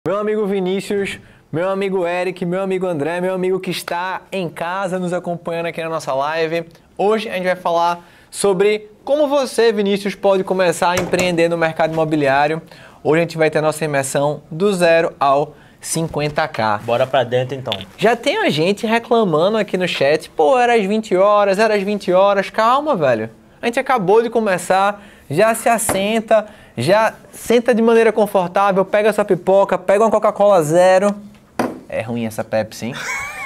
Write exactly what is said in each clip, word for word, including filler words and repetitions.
Meu amigo Vinícius, meu amigo Eric, meu amigo André, meu amigo que está em casa nos acompanhando aqui na nossa live. Hoje a gente vai falar sobre como você, Vinícius, pode começar a empreender no mercado imobiliário. Hoje a gente vai ter a nossa imersão do zero ao cinquenta K. Bora pra dentro então. Já tem a gente reclamando aqui no chat, pô, era às vinte horas, era às vinte horas. Calma, velho. A gente acabou de começar, já se assenta, já senta de maneira confortável, pega sua pipoca, pega uma Coca-Cola zero. É ruim essa Pepsi, hein?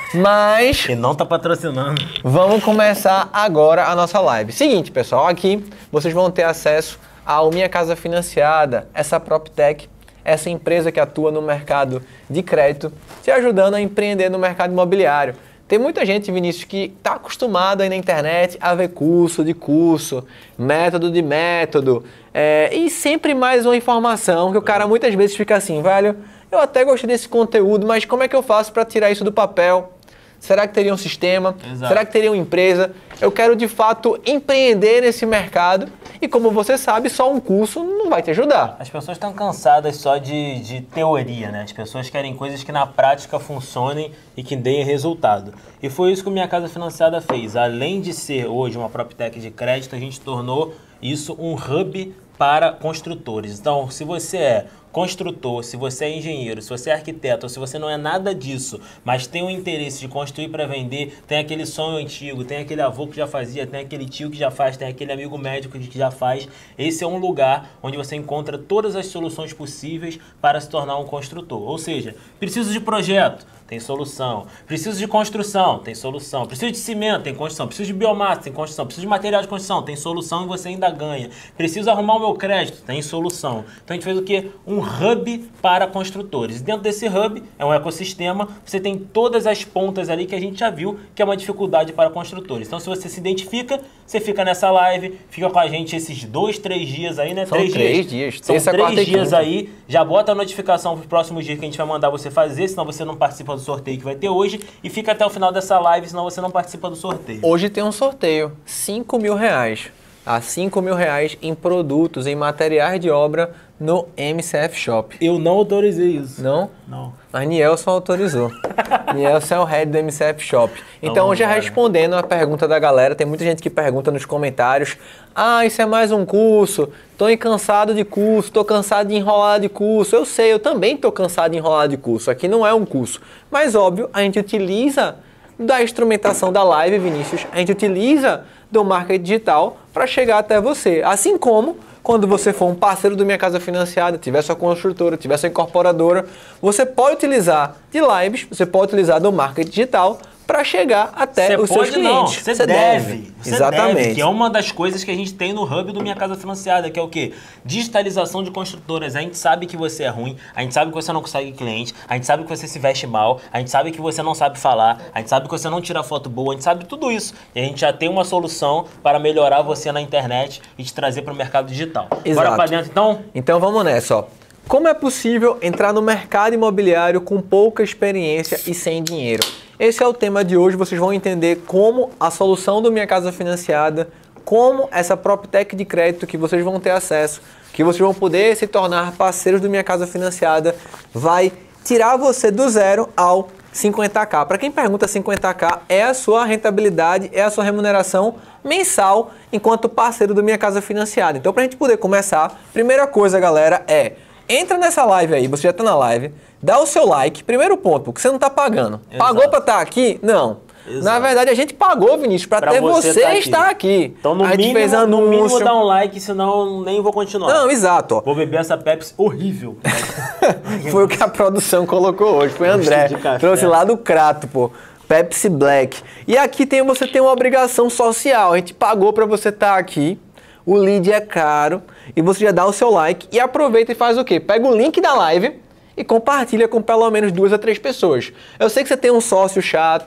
Mas... E não tá patrocinando. Vamos começar agora a nossa live. Seguinte, pessoal, aqui vocês vão ter acesso ao Minha Casa Financiada, essa PropTech, essa empresa que atua no mercado de crédito, te ajudando a empreender no mercado imobiliário. Tem muita gente, Vinícius, que está acostumada aí na internet a ver curso de curso, método de método, é, e sempre mais uma informação que o cara muitas vezes fica assim, velho, eu até gostei desse conteúdo, mas como é que eu faço para tirar isso do papel? Será que teria um sistema? Exato. Será que teria uma empresa? Eu quero, de fato, empreender nesse mercado e, como você sabe, só um curso não vai te ajudar. As pessoas estão cansadas só de, de teoria, né? As pessoas querem coisas que na prática funcionem e que deem resultado. E foi isso que o Minha Casa Financiada fez. Além de ser hoje uma PropTech de crédito, a gente tornou isso um hub para construtores. Então, se você é construtor, se você é engenheiro, se você é arquiteto, ou se você não é nada disso, mas tem o interesse de construir para vender, tem aquele sonho antigo, tem aquele avô que já fazia, tem aquele tio que já faz, tem aquele amigo médico que já faz, esse é um lugar onde você encontra todas as soluções possíveis para se tornar um construtor. Ou seja, preciso de projeto, tem solução. Preciso de construção, tem solução. Preciso de cimento, tem construção. Preciso de biomassa, tem construção. Preciso de material de construção, tem solução e você ainda ganha. Preciso arrumar o meu crédito, tem solução. Então a gente fez o quê? Um hub para construtores. Dentro desse hub, é um ecossistema, você tem todas as pontas ali que a gente já viu que é uma dificuldade para construtores. Então se você se identifica, você fica nessa live, fica com a gente esses dois, três dias aí, né? São três, três dias. dias. São Terça, três quarta dias e aí, já bota a notificação para os próximos dias que a gente vai mandar você fazer, senão você não participa do sorteio que vai ter hoje, e fica até o final dessa live, senão você não participa do sorteio. Hoje tem um sorteio, cinco mil reais. A cinco mil reais em produtos, em materiais de obra no M C F Shop. Eu não autorizei isso. Não? Não. Mas Nielson autorizou. Nielson é o head do M C F Shop. Então, Vamos já embora. Respondendo a pergunta da galera, tem muita gente que pergunta nos comentários, ah, isso é mais um curso, tô cansado de curso, tô cansado de enrolar de curso. Eu sei, eu também tô cansado de enrolar de curso. Aqui não é um curso. Mas, óbvio, a gente utiliza da instrumentação da live, Vinícius, a gente utiliza do marketing digital para chegar até você. Assim como quando você for um parceiro do Minha Casa Financiada, tiver sua construtora, tiver sua incorporadora, você pode utilizar de lives, você pode utilizar do marketing digital para chegar até Cê os seus pode não, clientes. você Você deve. deve. Você Exatamente. deve, que é uma das coisas que a gente tem no hub do Minha Casa Financiada, que é o quê? Digitalização de construtoras. A gente sabe que você é ruim, a gente sabe que você não consegue cliente, a gente sabe que você se veste mal, a gente sabe que você não sabe falar, a gente sabe que você não tira foto boa, a gente sabe tudo isso. E a gente já tem uma solução para melhorar você na internet e te trazer para o mercado digital. Exato. Bora para dentro então? Então vamos nessa, ó. Como é possível entrar no mercado imobiliário com pouca experiência e sem dinheiro? Esse é o tema de hoje, vocês vão entender como a solução do Minha Casa Financiada, como essa PropTech de crédito que vocês vão ter acesso, que vocês vão poder se tornar parceiros do Minha Casa Financiada, vai tirar você do zero ao cinquenta K. Para quem pergunta, cinquenta K é a sua rentabilidade, é a sua remuneração mensal enquanto parceiro do Minha Casa Financiada. Então, para a gente poder começar, primeira coisa, galera, é entra nessa live aí, você já está na live, dá o seu like, primeiro ponto, porque você não está pagando. Exato. Pagou para estar aqui? Não. Exato. Na verdade, a gente pagou, Vinícius, para ter você, você tá estar aqui. Então, no a gente mínimo, fez anúncio. no mínimo, dá um like, senão nem vou continuar. Não, exato. Ó. Vou beber essa Pepsi horrível. Foi o que a produção colocou hoje, foi André. Trouxe lá do Crato, pô. Pepsi Black. E aqui tem, você tem uma obrigação social. A gente pagou para você estar aqui. O lead é caro. E você já dá o seu like. E aproveita e faz o quê? Pega o link da live e compartilha com pelo menos duas a três pessoas. Eu sei que você tem um sócio chato.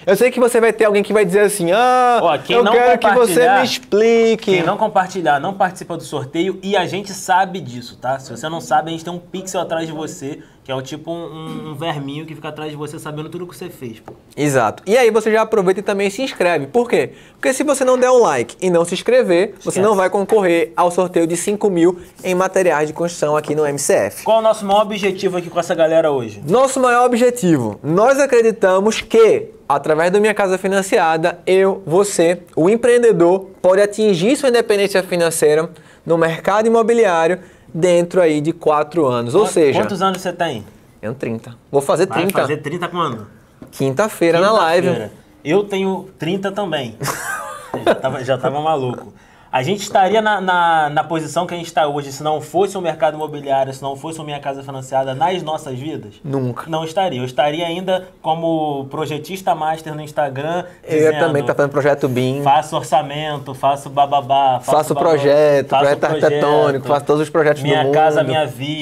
Eu sei que você vai ter alguém que vai dizer assim, ah, Ó, quem eu não quero que você compartilhar- me explique. Quem não compartilhar, não participa do sorteio e a gente sabe disso, tá? Se você não sabe, a gente tem um pixel atrás de você, que é o tipo um, um- um verminho que fica atrás de você sabendo tudo que você fez, pô. Exato. E aí você já aproveita e também se inscreve. Por quê? Porque se você não der um like e não se inscrever, você Esquece. não vai concorrer ao sorteio de cinco mil em materiais de construção aqui no M C F. Qual é o nosso maior objetivo aqui com essa galera hoje? Nosso maior objetivo, nós acreditamos que, através do Minha Casa Financiada, eu, você, o empreendedor, pode atingir sua independência financeira no mercado imobiliário dentro aí de quatro anos. Ou seja, Quantos anos você tem? eu tenho trinta. Vou fazer Vai trinta. fazer trinta quando? Quinta-feira na live. Quinta-feira. Eu tenho trinta também. já, tava, já tava maluco. A gente estaria na, na, na posição que a gente está hoje se não fosse o mercado imobiliário, se não fosse o Minha Casa Financiada nas nossas vidas? Nunca. Não estaria. Eu estaria ainda como projetista master no Instagram. Eu ia dizendo, também estar fazendo projeto B I M. Faço orçamento, faço bababá, faço, Faço babá, projeto, faço projeto arquitetônico, faço todos os projetos minha do mundo. Casa Minha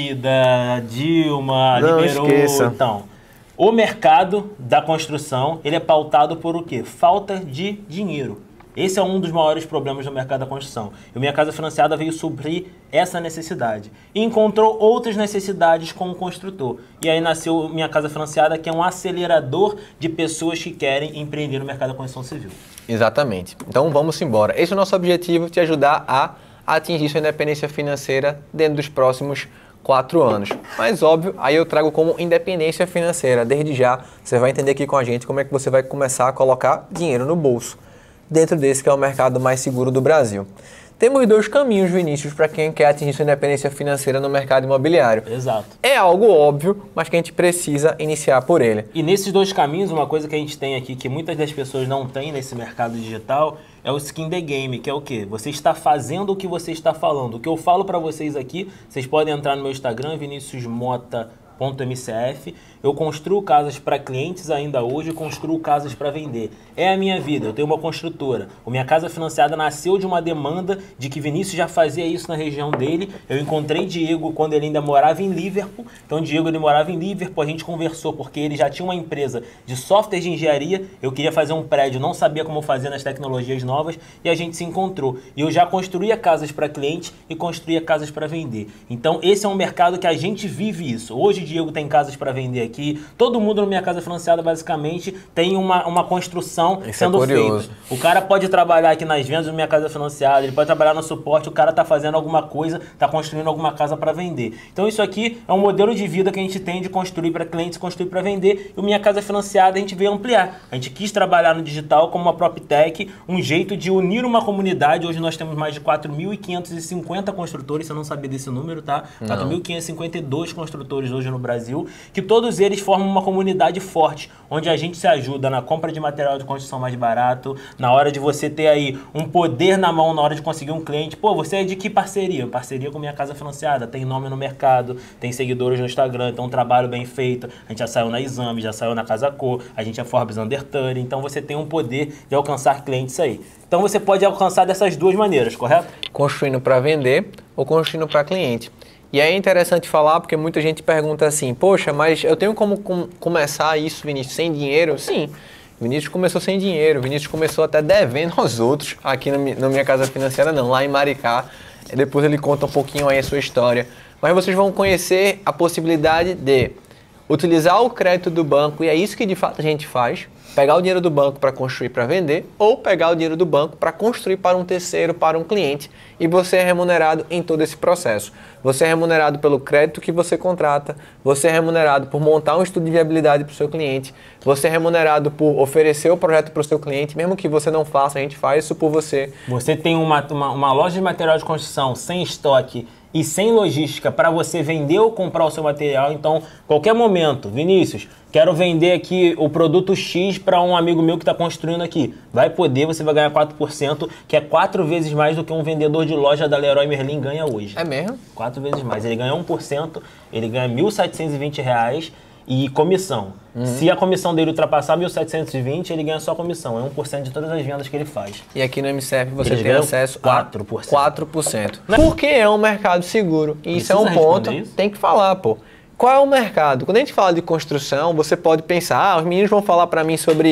Vida, Dilma, Não liberou. esqueça. Então, o mercado da construção, ele é pautado por o quê? Falta de dinheiro. Esse é um dos maiores problemas do mercado da construção. E o Minha Casa Financiada veio suprir essa necessidade. E encontrou outras necessidades com o construtor. E aí nasceu o Minha Casa Financiada, que é um acelerador de pessoas que querem empreender no mercado da construção civil. Exatamente. Então vamos embora. Esse é o nosso objetivo, te ajudar a atingir sua independência financeira dentro dos próximos quatro anos. Mas óbvio, aí eu trago como independência financeira. Desde já, você vai entender aqui com a gente como é que você vai começar a colocar dinheiro no bolso dentro desse que é o mercado mais seguro do Brasil. Temos dois caminhos, Vinícius, para quem quer atingir sua independência financeira no mercado imobiliário. Exato. É algo óbvio, mas que a gente precisa iniciar por ele. E nesses dois caminhos, uma coisa que a gente tem aqui, que muitas das pessoas não têm nesse mercado digital, é o skin the game, que é o quê? Você está fazendo o que você está falando. O que eu falo para vocês aqui, vocês podem entrar no meu Instagram, vinicius mota ponto m c f. Eu construo casas para clientes ainda hoje, construo casas para vender. É a minha vida, eu tenho uma construtora. O Minha Casa Financiada nasceu de uma demanda de que Vinícius já fazia isso na região dele. Eu encontrei Diego quando ele ainda morava em Liverpool. Então Diego ele morava em Liverpool, a gente conversou porque ele já tinha uma empresa de software de engenharia. Eu queria fazer um prédio, não sabia como fazer nas tecnologias novas e a gente se encontrou. E eu já construía casas para cliente e construía casas para vender. Então esse é um mercado que a gente vive isso. Hoje Diego tem casas para vender aqui. Todo mundo no Minha Casa Financiada basicamente tem uma, uma construção Isso sendo é curioso. feita. O cara pode trabalhar aqui nas vendas do Minha Casa Financiada, ele pode trabalhar no suporte, o cara está fazendo alguma coisa, está construindo alguma casa para vender. Então isso aqui é um modelo de vida que a gente tem de construir para clientes, construir para vender. E o Minha Casa Financiada a gente veio ampliar. A gente quis trabalhar no digital como uma PropTech, um jeito de unir uma comunidade. Hoje nós temos mais de quatro mil quinhentos e cinquenta construtores, você não sabia desse número, tá? quatro mil quinhentos e cinquenta e dois construtores hoje no Brasil, que todos eles formam uma comunidade forte, onde a gente se ajuda na compra de material de construção mais barato, na hora de você ter aí um poder na mão na hora de conseguir um cliente. Pô, você é de que parceria? Parceria com Minha Casa Financiada, tem nome no mercado, tem seguidores no Instagram, então um trabalho bem feito. A gente já saiu na Exame, já saiu na Casa Cor, a gente é Forbes Under trinta, então você tem um poder de alcançar clientes aí. Então você pode alcançar dessas duas maneiras, correto? Construindo para vender ou construindo para cliente. E aí é interessante falar porque muita gente pergunta assim, poxa, mas eu tenho como com, começar isso, Vinícius, sem dinheiro? Sim, Vinícius começou sem dinheiro, Vinícius começou até devendo aos outros, aqui no, no Minha Casa Financiada não, lá em Maricá. Depois ele conta um pouquinho aí a sua história. Mas vocês vão conhecer a possibilidade de utilizar o crédito do banco, e é isso que de fato a gente faz, pegar o dinheiro do banco para construir para vender, ou pegar o dinheiro do banco para construir para um terceiro, para um cliente, e você é remunerado em todo esse processo. Você é remunerado pelo crédito que você contrata, você é remunerado por montar um estudo de viabilidade para o seu cliente, você é remunerado por oferecer o projeto para o seu cliente, mesmo que você não faça, a gente faz isso por você. Você tem uma, uma, uma loja de material de construção sem estoque e sem logística para você vender ou comprar o seu material. Então, qualquer momento, Vinícius, quero vender aqui o produto X para um amigo meu que está construindo aqui. Vai poder, você vai ganhar quatro por cento, que é quatro vezes mais do que um vendedor de loja da Leroy Merlin ganha hoje. É mesmo? Quatro vezes mais. Ele ganha um por cento, ele ganha mil setecentos e vinte reais e comissão. Uhum. Se a comissão dele ultrapassar mil setecentos e vinte, ele ganha só comissão. É um por cento de todas as vendas que ele faz. E aqui no M C F você Eles tem ganham acesso quatro por cento. a quatro por cento. Porque é um mercado seguro. E isso é um ponto, isso? tem que falar, pô. Qual é o mercado? Quando a gente fala de construção, você pode pensar, ah, os meninos vão falar para mim sobre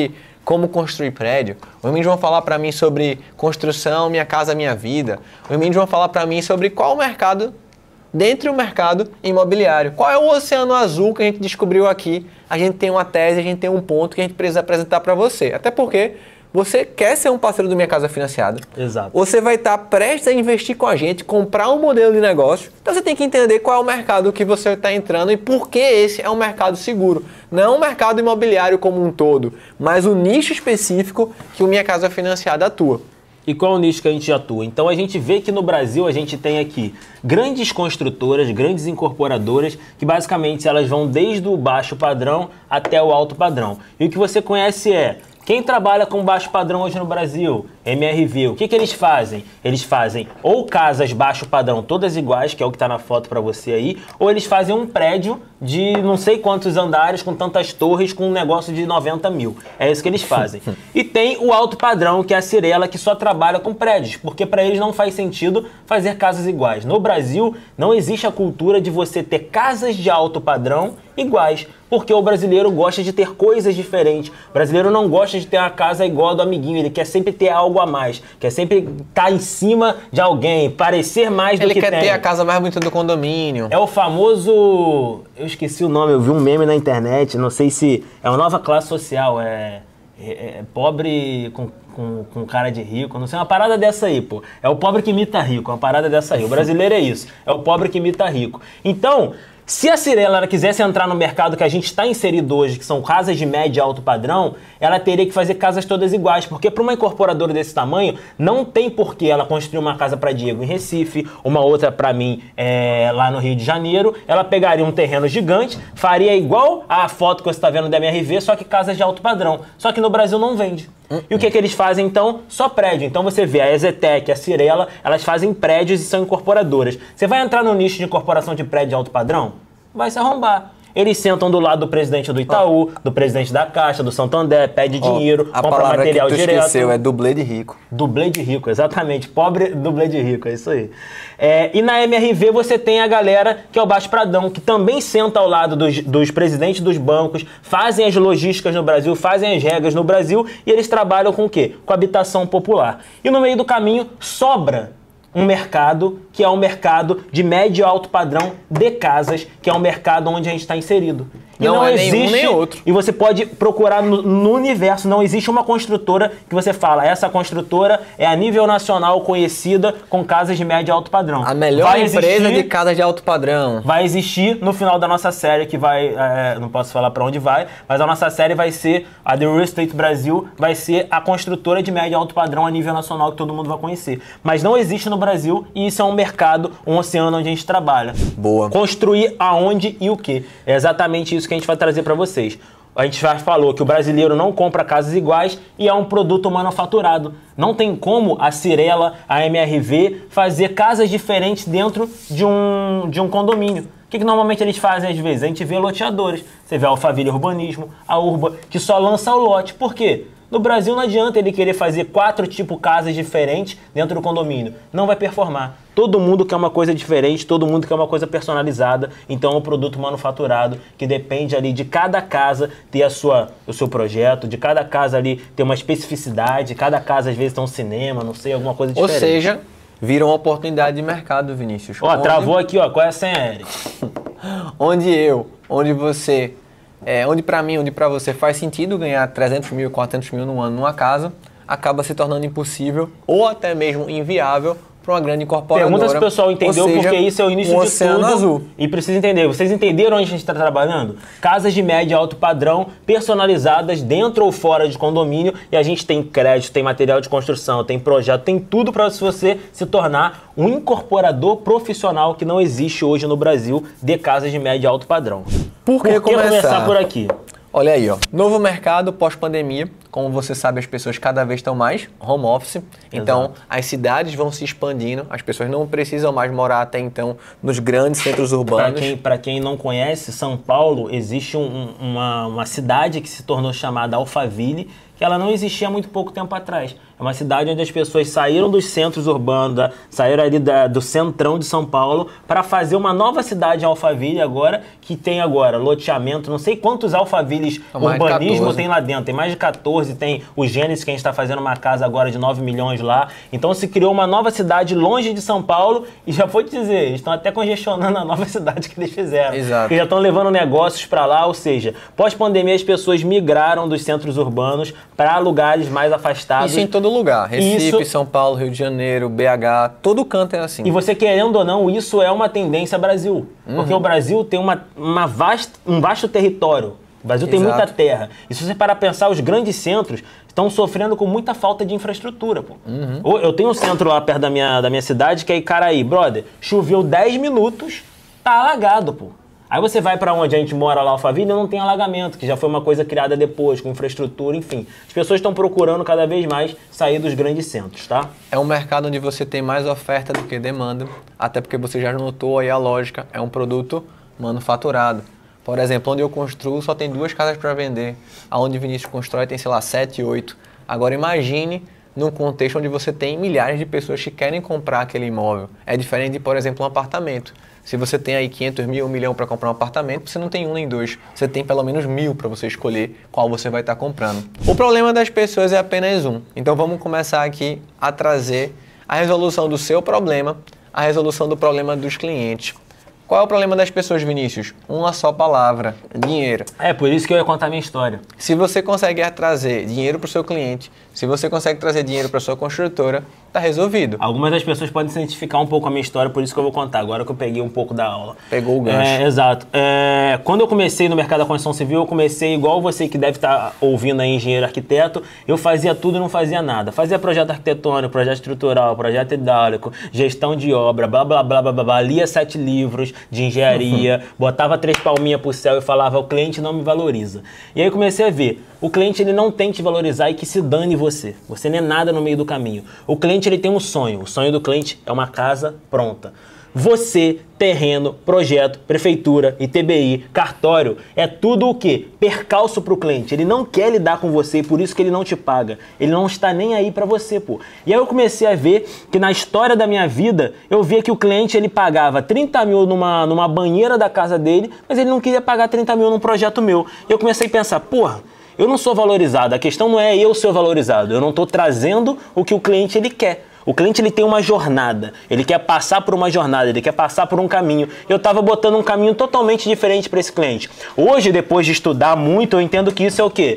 como construir prédio. Os meninos vão falar para mim sobre construção, Minha Casa Minha Vida. Os meninos vão falar para mim sobre qual o mercado, dentro do mercado imobiliário. Qual é o oceano azul que a gente descobriu aqui? A gente tem uma tese, a gente tem um ponto que a gente precisa apresentar para você. Até porque você quer ser um parceiro do Minha Casa Financiada. Exato. Você vai estar prestes a investir com a gente, comprar um modelo de negócio. Então você tem que entender qual é o mercado que você está entrando e por que esse é um mercado seguro. Não o mercado imobiliário como um todo, mas o nicho específico que o Minha Casa Financiada atua. E qual é o nicho que a gente atua? Então a gente vê que no Brasil a gente tem aqui grandes construtoras, grandes incorporadoras, que basicamente elas vão desde o baixo padrão até o alto padrão. E o que você conhece é... Quem trabalha com baixo padrão hoje no Brasil? M R V. O que, que eles fazem? Eles fazem ou casas baixo padrão todas iguais, que é o que está na foto para você aí, ou eles fazem um prédio de não sei quantos andares, com tantas torres, com um negócio de noventa mil. É isso que eles fazem. E tem o alto padrão, que é a Cirela, que só trabalha com prédios, porque para eles não faz sentido fazer casas iguais. No Brasil, não existe a cultura de você ter casas de alto padrão iguais, porque o brasileiro gosta de ter coisas diferentes. O brasileiro não gosta de ter uma casa igual a do amiguinho, ele quer sempre ter algo a mais, quer sempre estar em cima de alguém, parecer mais do ele que tem. Ele quer ter a casa mais bonita do condomínio. É o famoso... Eu esqueci o nome, eu vi um meme na internet, não sei se... É uma nova classe social, é... é, é pobre com, com, com cara de rico, não sei, uma parada dessa aí, pô. É o pobre que imita rico, uma parada dessa aí. O brasileiro é isso, é o pobre que imita rico. Então... Se a Cirela ela quisesse entrar no mercado que a gente está inserido hoje, que são casas de médio e alto padrão, ela teria que fazer casas todas iguais, porque para uma incorporadora desse tamanho, não tem por que ela construir uma casa para Diego em Recife, uma outra para mim é, lá no Rio de Janeiro. Ela pegaria um terreno gigante, faria igual a foto que você está vendo da M R V, só que casas de alto padrão. Só que no Brasil não vende. E o que, que eles fazem então? Só prédio. Então você vê a Exetec, a Cirela, elas fazem prédios e são incorporadoras. Você vai entrar no nicho de incorporação de prédio de alto padrão? Vai se arrombar. Eles sentam do lado do presidente do Itaú, oh. do presidente da Caixa, do Santander, pede oh. dinheiro, a compra material que tu direto. Esqueceu, é dublê de rico. Dublê de rico, exatamente. Pobre dublê de rico, é isso aí. É, e na M R V você tem a galera que é o baixo pradão, que também senta ao lado dos, dos presidentes dos bancos, fazem as logísticas no Brasil, fazem as regras no Brasil, e eles trabalham com o quê? Com habitação popular. E no meio do caminho sobra um mercado que é um mercado de médio e alto padrão de casas, que é um mercado onde a gente está inserido. E não, não é existe, nenhum nem outro. E você pode procurar no, no universo, não existe uma construtora que você fala, essa construtora é a nível nacional conhecida com casas de médio e alto padrão. A melhor vai empresa existir, de casas de alto padrão. Vai existir no final da nossa série, que vai, é, não posso falar para onde vai, mas a nossa série vai ser, a The Real Estate Brasil, vai ser a construtora de médio e alto padrão a nível nacional que todo mundo vai conhecer. Mas não existe no Brasil e isso é um mercado, um oceano onde a gente trabalha. Boa. Construir aonde e o quê? É exatamente isso que a gente vai trazer para vocês. A gente já falou que o brasileiro não compra casas iguais e é um produto manufaturado. Não tem como a Cirela, a M R V, fazer casas diferentes dentro de um, de um condomínio. O que, que normalmente eles fazem às vezes? A gente vê loteadores. Você vê a Alphaville Urbanismo, a Urba, que só lança o lote. Por quê? No Brasil não adianta ele querer fazer quatro tipos casas diferentes dentro do condomínio. Não vai performar. Todo mundo quer uma coisa diferente, todo mundo quer uma coisa personalizada. Então é um produto manufaturado que depende ali de cada casa ter a sua, o seu projeto, de cada casa ali ter uma especificidade, cada casa às vezes tem um cinema, não sei, alguma coisa diferente. Ou seja, vira uma oportunidade de mercado, Vinícius. Ó, onde... travou aqui, ó. Qual é a senha, Eric? Onde eu, onde você... É, onde para mim, onde para você faz sentido ganhar trezentos mil, quatrocentos mil no ano numa casa, acaba se tornando impossível ou até mesmo inviável para uma grande incorporadora. Pergunta se o pessoal entendeu, seja, porque isso é o início um de tudo. Azul. E precisa entender. Vocês entenderam onde a gente está trabalhando? Casas de médio e alto padrão, personalizadas dentro ou fora de condomínio. E a gente tem crédito, tem material de construção, tem projeto, tem tudo para você se tornar um incorporador profissional que não existe hoje no Brasil de casas de médio e alto padrão. Por que, por que começar? começar por aqui? Olha aí, ó. Novo mercado pós-pandemia. Como você sabe, as pessoas cada vez estão mais home office. Então, exato, as cidades vão se expandindo. As pessoas não precisam mais morar até então nos grandes centros urbanos. Para quem, para quem não conhece, São Paulo, existe um, uma, uma cidade que se tornou chamada Alphaville, que ela não existia há muito pouco tempo atrás. É uma cidade onde as pessoas saíram dos centros urbanos, da, saíram ali da, do centrão de São Paulo para fazer uma nova cidade Alphaville agora, que tem agora loteamento, não sei quantos Alphavilles urbanismo tem lá dentro, tem mais de quatorze, catorze, tem o Gênesis, que a gente está fazendo uma casa agora de nove milhões lá. Então se criou uma nova cidade longe de São Paulo e já vou te dizer, eles estão até congestionando a nova cidade que eles fizeram. Exato. Porque já estão levando negócios para lá, ou seja, pós-pandemia as pessoas migraram dos centros urbanos para lugares mais afastados. Isso em todo lugar, Recife, Isso... São Paulo, Rio de Janeiro, B H, todo canto é assim. E você querendo ou não, isso é uma tendência Brasil. Uhum. Porque o Brasil tem uma, uma vasta, um vasto território. O Brasil tem Exato. muita terra. E se você parar pra pensar, os grandes centros estão sofrendo com muita falta de infraestrutura, pô. Uhum. Eu tenho um centro lá perto da minha, da minha cidade, que é Icaraí. Brother, choveu dez minutos, tá alagado, pô. Aí você vai para onde a gente mora lá, Alphaville, não tem alagamento, que já foi uma coisa criada depois, com infraestrutura, enfim. As pessoas estão procurando cada vez mais sair dos grandes centros, tá? É um mercado onde você tem mais oferta do que demanda, até porque você já notou aí a lógica, é um produto manufaturado. Por exemplo, onde eu construo só tem duas casas para vender, aonde Vinícius constrói tem, sei lá, sete, oito. Agora imagine num contexto onde você tem milhares de pessoas que querem comprar aquele imóvel. É diferente de, por exemplo, um apartamento. Se você tem aí quinhentos mil, um milhão para comprar um apartamento, você não tem um nem dois. Você tem pelo menos mil para você escolher qual você vai estar comprando. O problema das pessoas é apenas um. Então vamos começar aqui a trazer a resolução do seu problema, a resolução do problema dos clientes. Qual é o problema das pessoas, Vinícius? Uma só palavra, dinheiro. É, por isso que eu ia contar a minha história. Se você consegue trazer dinheiro para o seu cliente, se você consegue trazer dinheiro para a sua construtora, tá resolvido. Algumas das pessoas podem se identificar um pouco com a minha história, por isso que eu vou contar, agora que eu peguei um pouco da aula. Pegou o gancho. É, exato. É, quando eu comecei no mercado da construção civil, eu comecei igual você que deve estar ouvindo aí, engenheiro arquiteto, eu fazia tudo e não fazia nada. Fazia projeto arquitetônico, projeto estrutural, projeto hidráulico, gestão de obra, blá, blá, blá, blá, blá, blá, lia sete livros de engenharia, uhum. botava três palminhas pro céu e falava, o cliente não me valoriza. E aí eu comecei a ver, o cliente ele não tem que te valorizar e que se dane você. Você não é nada no meio do caminho. O cliente ele tem um sonho. O sonho do cliente é uma casa pronta. Você, terreno, projeto, prefeitura, I T B I, cartório, é tudo o quê? Percalço para o cliente. Ele não quer lidar com você e por isso que ele não te paga. Ele não está nem aí para você, pô. E aí eu comecei a ver que na história da minha vida, eu via que o cliente ele pagava trinta mil numa, numa banheira da casa dele, mas ele não queria pagar trinta mil num projeto meu. E eu comecei a pensar, porra, eu não sou valorizado, a questão não é eu ser valorizado, eu não estou trazendo o que o cliente ele quer. O cliente ele tem uma jornada, ele quer passar por uma jornada, ele quer passar por um caminho. Eu estava botando um caminho totalmente diferente para esse cliente. Hoje, depois de estudar muito, eu entendo que isso é o quê?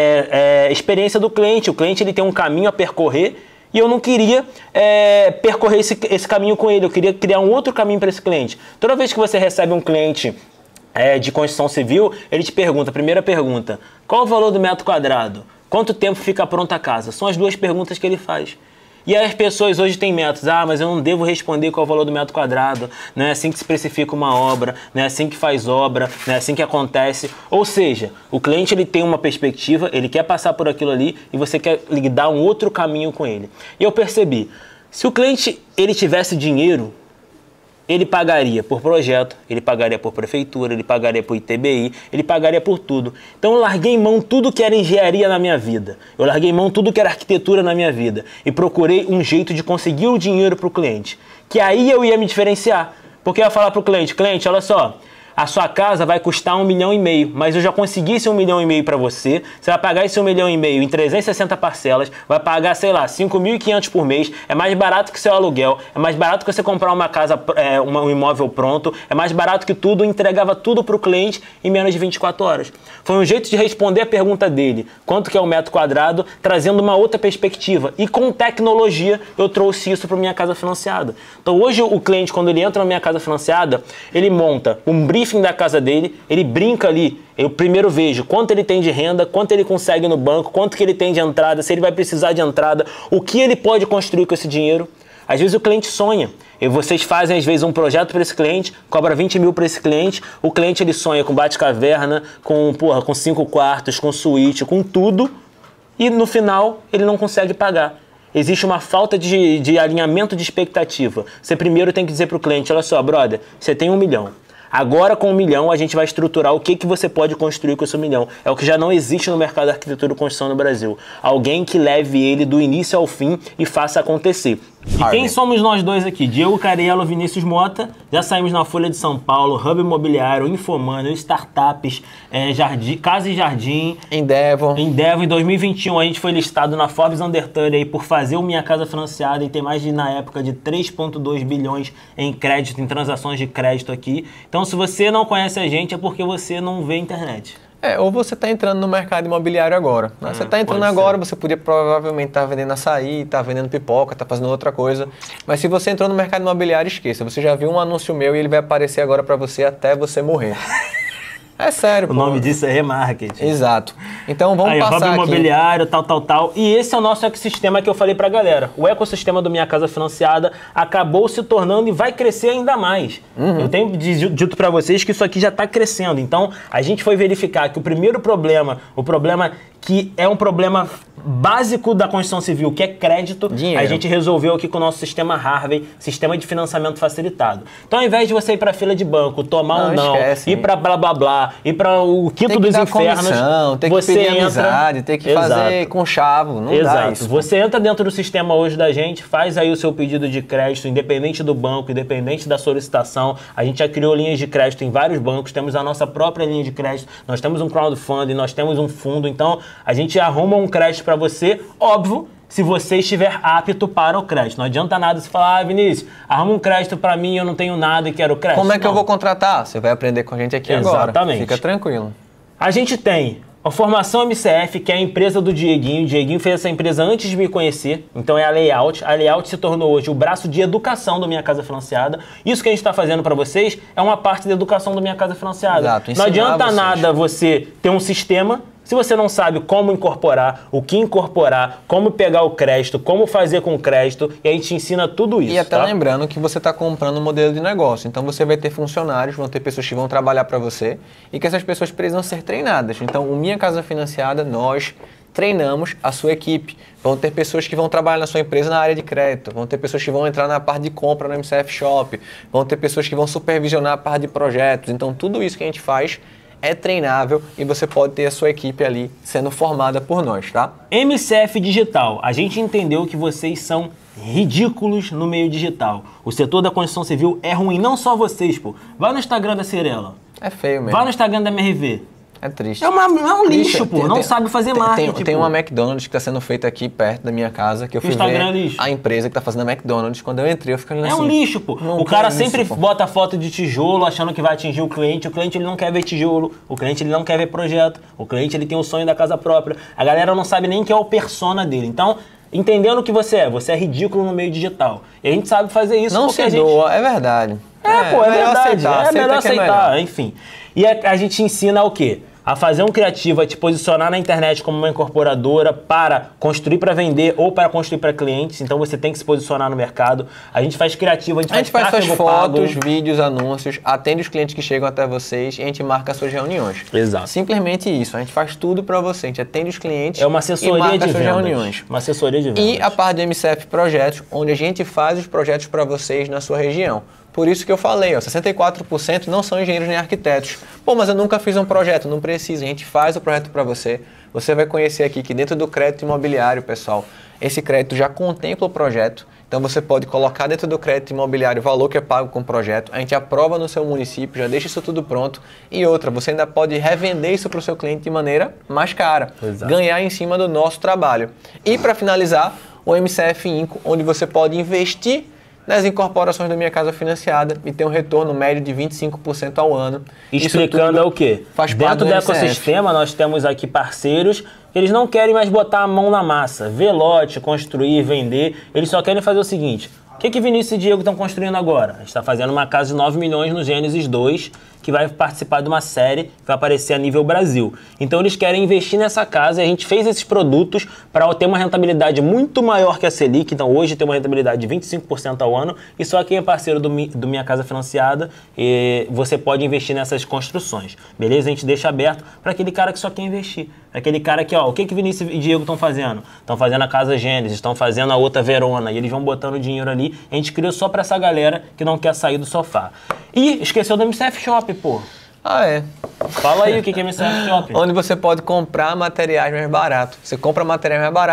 É, é experiência do cliente, o cliente ele tem um caminho a percorrer e eu não queria é, percorrer esse, esse caminho com ele, eu queria criar um outro caminho para esse cliente. Toda vez que você recebe um cliente É, de construção civil, ele te pergunta, primeira pergunta, qual o valor do metro quadrado? Quanto tempo fica pronta a casa? São as duas perguntas que ele faz. E aí as pessoas hoje têm métodos, ah, mas eu não devo responder qual é o valor do metro quadrado, não é assim que se precifica uma obra, não é assim que faz obra, não é assim que acontece. Ou seja, o cliente ele tem uma perspectiva, ele quer passar por aquilo ali e você quer lhe dar um outro caminho com ele. E eu percebi, se o cliente ele tivesse dinheiro, ele pagaria por projeto, ele pagaria por prefeitura, ele pagaria por I T B I, ele pagaria por tudo. Então eu larguei mão tudo que era engenharia na minha vida. Eu larguei mão tudo que era arquitetura na minha vida. E procurei um jeito de conseguir o dinheiro para o cliente. Que aí eu ia me diferenciar. Porque eu ia falar para o cliente, cliente, olha só, a sua casa vai custar um milhão e meio, mas eu já consegui esse um milhão e meio para você. Você vai pagar esse um milhão e meio em trezentas e sessenta parcelas, vai pagar, sei lá, cinco mil e quinhentos por mês. É mais barato que seu aluguel, é mais barato que você comprar uma casa, é, um imóvel pronto, é mais barato que tudo, entregava tudo para o cliente em menos de vinte e quatro horas. Foi um jeito de responder a pergunta dele, quanto que é o metro quadrado, trazendo uma outra perspectiva. E com tecnologia eu trouxe isso para minha casa financiada. Então hoje o cliente, quando ele entra na minha casa financiada, ele monta um briefing da casa dele, ele brinca ali, eu primeiro vejo quanto ele tem de renda, quanto ele consegue no banco, quanto que ele tem de entrada, se ele vai precisar de entrada, o que ele pode construir com esse dinheiro. Às vezes o cliente sonha, e vocês fazem às vezes um projeto para esse cliente, cobra vinte mil para esse cliente, o cliente ele sonha com bate-caverna, com, porra, com cinco quartos, com suíte, com tudo, e no final ele não consegue pagar. Existe uma falta de, de alinhamento de expectativa. Você primeiro tem que dizer para o cliente, olha só, brother, você tem um milhão. Agora, com um milhão, a gente vai estruturar o que, que você pode construir com esse milhão. É o que já não existe no mercado da arquitetura e construção no Brasil. Alguém que leve ele do início ao fim e faça acontecer. E quem somos nós dois aqui? Diego Cariello, Vinícius Mota. Já saímos na Folha de São Paulo, Hub Imobiliário, Infomoney, Startups, é, Jardim, Casa e Jardim. Endeavor. Endeavor. Em dois mil e vinte e um a gente foi listado na Forbes Under trinta aí por fazer o Minha Casa Financiada e ter mais de, na época, de três vírgula dois bilhões em crédito, em transações de crédito aqui. Então, se você não conhece a gente, é porque você não vê a internet. É, ou você está entrando no mercado imobiliário agora. Né? Hum, você está entrando agora, ser. Você podia provavelmente estar tá vendendo açaí, estar tá vendendo pipoca, estar tá fazendo outra coisa. Mas se você entrou no mercado imobiliário, esqueça. Você já viu um anúncio meu e ele vai aparecer agora para você até você morrer. É sério, O pô. nome disso é remarketing. Exato. Então vamos Aí, passar Hub aqui. Imobiliário, tal, tal, tal. E esse é o nosso ecossistema que eu falei pra galera. O ecossistema do Minha Casa Financiada acabou se tornando e vai crescer ainda mais. Uhum. Eu tenho dito pra vocês que isso aqui já tá crescendo. Então, a gente foi verificar que o primeiro problema, o problema que é um problema básico da construção civil, que é crédito, Dinheiro. A gente resolveu aqui com o nosso sistema Harvey, sistema de financiamento facilitado. Então, ao invés de você ir para fila de banco, tomar não, um não, esquece, ir para blá blá blá, ir para o quinto dos infernos, comissão, tem que você pedir entra, amizade, tem que Exato. fazer com chavo, não Exato. dá isso. Você entra dentro do sistema hoje da gente, faz aí o seu pedido de crédito, independente do banco, independente da solicitação. A gente já criou linhas de crédito em vários bancos, temos a nossa própria linha de crédito, nós temos um crowdfunding, nós temos um fundo, então a gente arruma um crédito para você, óbvio, se você estiver apto para o crédito. Não adianta nada você falar, ah, Vinícius, arruma um crédito para mim, eu não tenho nada e quero crédito. Como é que não. eu vou contratar? Você vai aprender com a gente aqui Exatamente. agora. Exatamente. Fica tranquilo. A gente tem a Formação M C F, que é a empresa do Dieguinho. O Dieguinho fez essa empresa antes de me conhecer, então é a Layout. A Layout se tornou hoje o braço de educação do Minha Casa Financiada. Isso que a gente está fazendo para vocês é uma parte da educação do Minha Casa Financiada. Exato, não adianta vocês. nada você ter um sistema se você não sabe como incorporar, o que incorporar, como pegar o crédito, como fazer com o crédito, e a gente ensina tudo isso. E até tá? lembrando que você está comprando um modelo de negócio. Então você vai ter funcionários, vão ter pessoas que vão trabalhar para você e que essas pessoas precisam ser treinadas. Então o Minha Casa Financiada, nós treinamos a sua equipe. Vão ter pessoas que vão trabalhar na sua empresa na área de crédito, vão ter pessoas que vão entrar na parte de compra no M C F Shop, vão ter pessoas que vão supervisionar a parte de projetos. Então tudo isso que a gente faz é treinável e você pode ter a sua equipe ali sendo formada por nós, tá? M C F Digital, a gente entendeu que vocês são ridículos no meio digital. O setor da construção civil é ruim, não só vocês, pô. Vai no Instagram da Cirela. É feio mesmo. Vai no Instagram da M R V. É triste. É, uma, é um lixo, Triste. pô. Tem, não tem, sabe fazer tem, marketing. Tem, tem uma McDonald's que está sendo feita aqui perto da minha casa, que eu fui Instagram ver é lixo. a empresa que está fazendo a McDonald's. Quando eu entrei, eu fiquei olhando É assim... um lixo, pô. O cara isso, sempre pô. bota foto de tijolo achando que vai atingir o cliente. O cliente ele não quer ver tijolo. O cliente ele não quer ver projeto. O cliente ele tem o sonho da casa própria. A galera não sabe nem quem é o persona dele. Então, entendendo o que você é, você é ridículo no meio digital. E a gente sabe fazer isso. Não porque se a gente... doa, é verdade. É, é pô, é, é melhor verdade. aceitar. É melhor Aceita que é aceitar, melhor. enfim. E a, a gente ensina o quê? A fazer um criativo, a te posicionar na internet como uma incorporadora para construir para vender ou para construir para clientes. Então você tem que se posicionar no mercado. A gente faz criativo, a gente, A gente faz, faz suas pago. fotos, vídeos, anúncios, atende os clientes que chegam até vocês e a gente marca suas reuniões. Exato. Simplesmente isso. A gente faz tudo para você. A gente atende os clientes É uma e assessoria marca de suas vendas. reuniões. Uma assessoria de vendas. E a parte do M C F Projetos, onde a gente faz os projetos para vocês na sua região. Por isso que eu falei, ó, sessenta e quatro por cento não são engenheiros nem arquitetos. Pô, mas eu nunca fiz um projeto, não precisa. A gente faz o projeto para você. Você vai conhecer aqui que dentro do crédito imobiliário, pessoal, esse crédito já contempla o projeto. Então você pode colocar dentro do crédito imobiliário o valor que é pago com o projeto. A gente aprova no seu município, já deixa isso tudo pronto. E outra, você ainda pode revender isso para o seu cliente de maneira mais cara. Exato. Ganhar em cima do nosso trabalho. E para finalizar, o M C F Inco, onde você pode investir nas incorporações da Minha Casa Financiada e ter um retorno médio de vinte e cinco por cento ao ano. Explicando é o quê? Faz parte Dentro do, do ecossistema, nós temos aqui parceiros que eles não querem mais botar a mão na massa, ver lote, construir, vender. Eles só querem fazer o seguinte: o que que Vinícius e Diego estão construindo agora? A gente está fazendo uma casa de nove milhões no Gênesis dois, que vai participar de uma série que vai aparecer a nível Brasil. Então eles querem investir nessa casa e a gente fez esses produtos para ter uma rentabilidade muito maior que a Selic. Então hoje tem uma rentabilidade de vinte e cinco por cento ao ano e só quem é parceiro do, do Minha Casa Financiada, e você pode investir nessas construções. Beleza? A gente deixa aberto para aquele cara que só quer investir. Aquele cara que, ó, o que que Vinícius e Diego estão fazendo? Estão fazendo a Casa Gênesis, estão fazendo a outra Verona e eles vão botando dinheiro ali. A gente criou só para essa galera que não quer sair do sofá. E esqueceu do M C F Shop, pô. Ah, é. Fala aí o que é M C F Shop. Onde você pode comprar materiais mais baratos. Você compra materiais mais baratos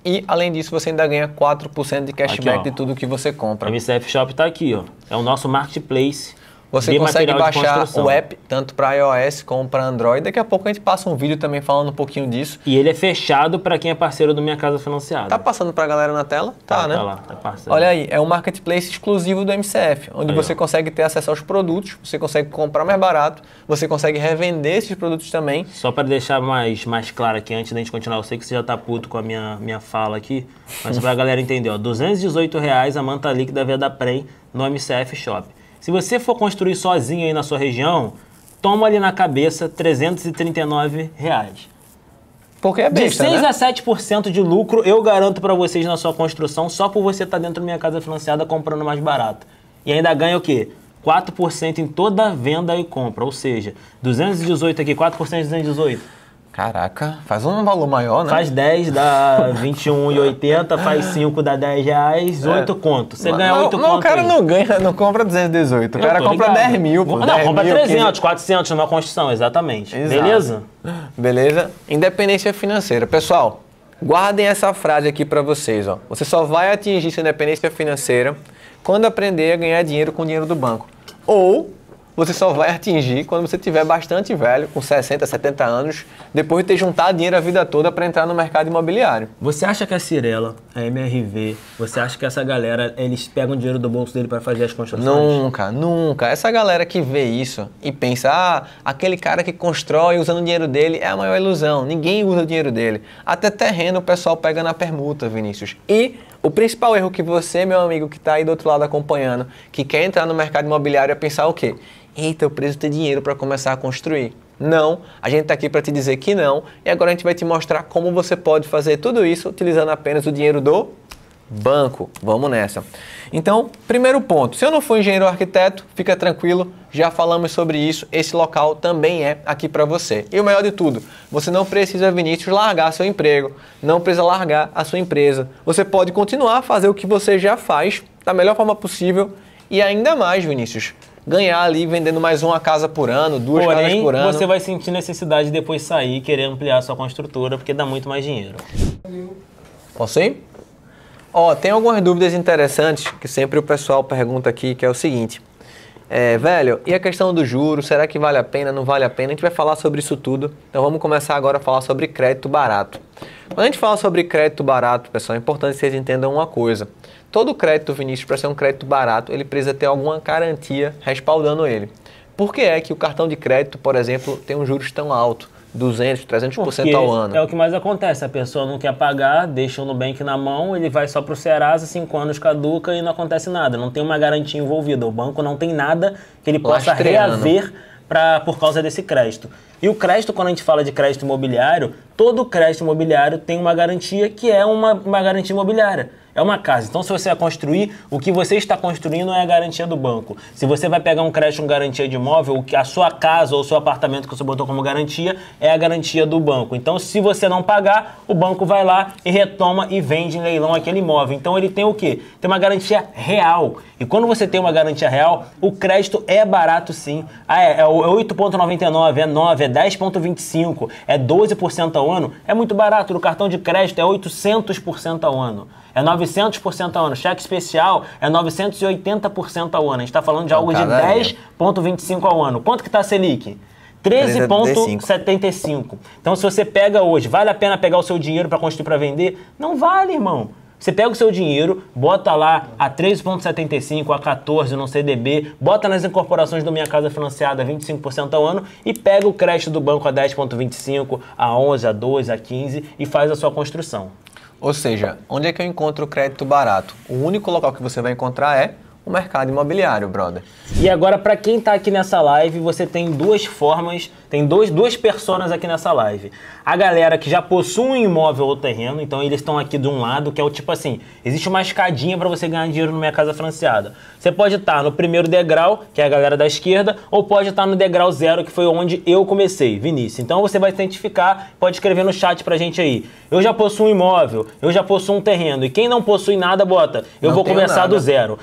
E, além disso, você ainda ganha quatro por cento de cashback aqui, de tudo que você compra. M C F Shop está aqui, ó. É o nosso marketplace. Você consegue baixar o app tanto para iOS como para Android. Daqui a pouco a gente passa um vídeo também falando um pouquinho disso. E ele é fechado para quem é parceiro do Minha Casa Financiada. Tá passando para a galera na tela? Tá, tá né? Tá lá, tá passando. Olha aí, é um marketplace exclusivo do M C F, onde aí, você ó. consegue ter acesso aos produtos, você consegue comprar mais barato, você consegue revender esses produtos também. Só para deixar mais, mais claro aqui, antes da gente continuar, eu sei que você já tá puto com a minha, minha fala aqui, mas para a galera entender, ó, duzentos e dezoito reais a manta líquida Veda Prem no M C F Shop. Se você for construir sozinho aí na sua região, toma ali na cabeça trezentos e trinta e nove reais. Porque é besta, de seis né? a sete por cento de lucro eu garanto para vocês na sua construção só por você estar tá dentro da Minha Casa Financiada comprando mais barato. E ainda ganha o quê? quatro por cento em toda venda e compra. Ou seja, duzentos e dezoito aqui, quatro por cento de duzentos e dezoito. Caraca, faz um valor maior, né? Faz dez, dá vinte e um reais e oitenta centavos, faz cinco, dá dez reais, oito é. conto. Você ganha oito conto. Não, o cara aí. não ganha, não compra duzentos e dezoito, o cara compra ligado. dez mil. Pô, não, dez compra mil, trezentos, quinze... quatrocentos numa construção, exatamente. Exato. Beleza? Beleza? Independência financeira. Pessoal, guardem essa frase aqui para vocês, ó. Você só vai atingir sua independência financeira quando aprender a ganhar dinheiro com o dinheiro do banco. Ou você só vai atingir quando você tiver bastante velho, com sessenta, setenta anos, depois de ter juntado dinheiro a vida toda para entrar no mercado imobiliário. Você acha que a Cirela, a M R V, você acha que essa galera, eles pegam dinheiro do bolso dele para fazer as construções? Nunca, nunca. Essa galera que vê isso e pensa, ah, aquele cara que constrói usando o dinheiro dele é a maior ilusão. Ninguém usa o dinheiro dele. Até terreno o pessoal pega na permuta, Vinícius. E o principal erro que você, meu amigo, que está aí do outro lado acompanhando, que quer entrar no mercado imobiliário é pensar o quê? Eita, eu preciso ter dinheiro para começar a construir. Não, a gente está aqui para te dizer que não, e agora a gente vai te mostrar como você pode fazer tudo isso utilizando apenas o dinheiro do banco. Vamos nessa. Então, primeiro ponto, se eu não for engenheiro ou arquiteto, fica tranquilo, já falamos sobre isso, esse local também é aqui para você. E o melhor de tudo, você não precisa, Vinícius, largar seu emprego, não precisa largar a sua empresa. Você pode continuar a fazer o que você já faz da melhor forma possível e ainda mais, Vinícius, ganhar ali vendendo mais uma casa por ano, duas Porém, casas por ano. Você vai sentir necessidade de depois sair e querer ampliar a sua construtora, porque dá muito mais dinheiro. Posso ir? Ó, tem algumas dúvidas interessantes que sempre o pessoal pergunta aqui, que é o seguinte. É, velho, e a questão do juro, será que vale a pena, não vale a pena? A gente vai falar sobre isso tudo, então vamos começar agora a falar sobre crédito barato. Quando a gente fala sobre crédito barato, pessoal, é importante que vocês entendam uma coisa. Todo crédito, Vinícius, para ser um crédito barato, ele precisa ter alguma garantia respaldando ele. Por que é que o cartão de crédito, por exemplo, tem um juros tão alto? duzentos, trezentos por cento ao ano. É o que mais acontece, a pessoa não quer pagar, deixa o Nubank na mão, ele vai só para o Serasa, cinco anos caduca e não acontece nada, não tem uma garantia envolvida, o banco não tem nada que ele possa reaver pra, por causa desse crédito. E o crédito, quando a gente fala de crédito imobiliário, todo crédito imobiliário tem uma garantia que é uma, uma garantia imobiliária. É uma casa. Então, se você vai construir, o que você está construindo é a garantia do banco. Se você vai pegar um crédito com garantia de imóvel, a sua casa ou o seu apartamento que você botou como garantia é a garantia do banco. Então, se você não pagar, o banco vai lá e retoma e vende em leilão aquele imóvel. Então, ele tem o quê? Tem uma garantia real. E quando você tem uma garantia real, o crédito é barato sim. Ah, é, é oito vírgula noventa e nove, é nove, é dez vírgula vinte e cinco, é doze por cento ao ano. É muito barato. No cartão de crédito é oitocentos por cento ao ano. É novecentos por cento ao ano. Cheque especial é novecentos e oitenta por cento ao ano. A gente está falando de algo de dez vírgula vinte e cinco ao ano. Quanto que está a Selic? treze vírgula setenta e cinco. Então, se você pega hoje, vale a pena pegar o seu dinheiro para construir, para vender? Não vale, irmão. Você pega o seu dinheiro, bota lá a treze vírgula setenta e cinco, a quatorze no C D B, bota nas incorporações do Minha Casa Financiada vinte e cinco por cento ao ano e pega o crédito do banco a dez vírgula vinte e cinco, a onze, a doze, a quinze e faz a sua construção. Ou seja, onde é que eu encontro o crédito barato? O único local que você vai encontrar é o mercado imobiliário, brother. E agora, para quem está aqui nessa live, você tem duas formas, tem dois, duas personas aqui nessa live. A galera que já possui um imóvel ou terreno, então eles estão aqui de um lado, que é o tipo assim, existe uma escadinha para você ganhar dinheiro no Minha Casa Financiada. Você pode estar no primeiro degrau, que é a galera da esquerda, ou pode estar no degrau zero, que foi onde eu comecei, Vinícius. Então você vai se identificar, pode escrever no chat pra gente aí. Eu já possuo um imóvel, eu já possuo um terreno, e quem não possui nada, bota, eu não vou começar nada. do zero. Então,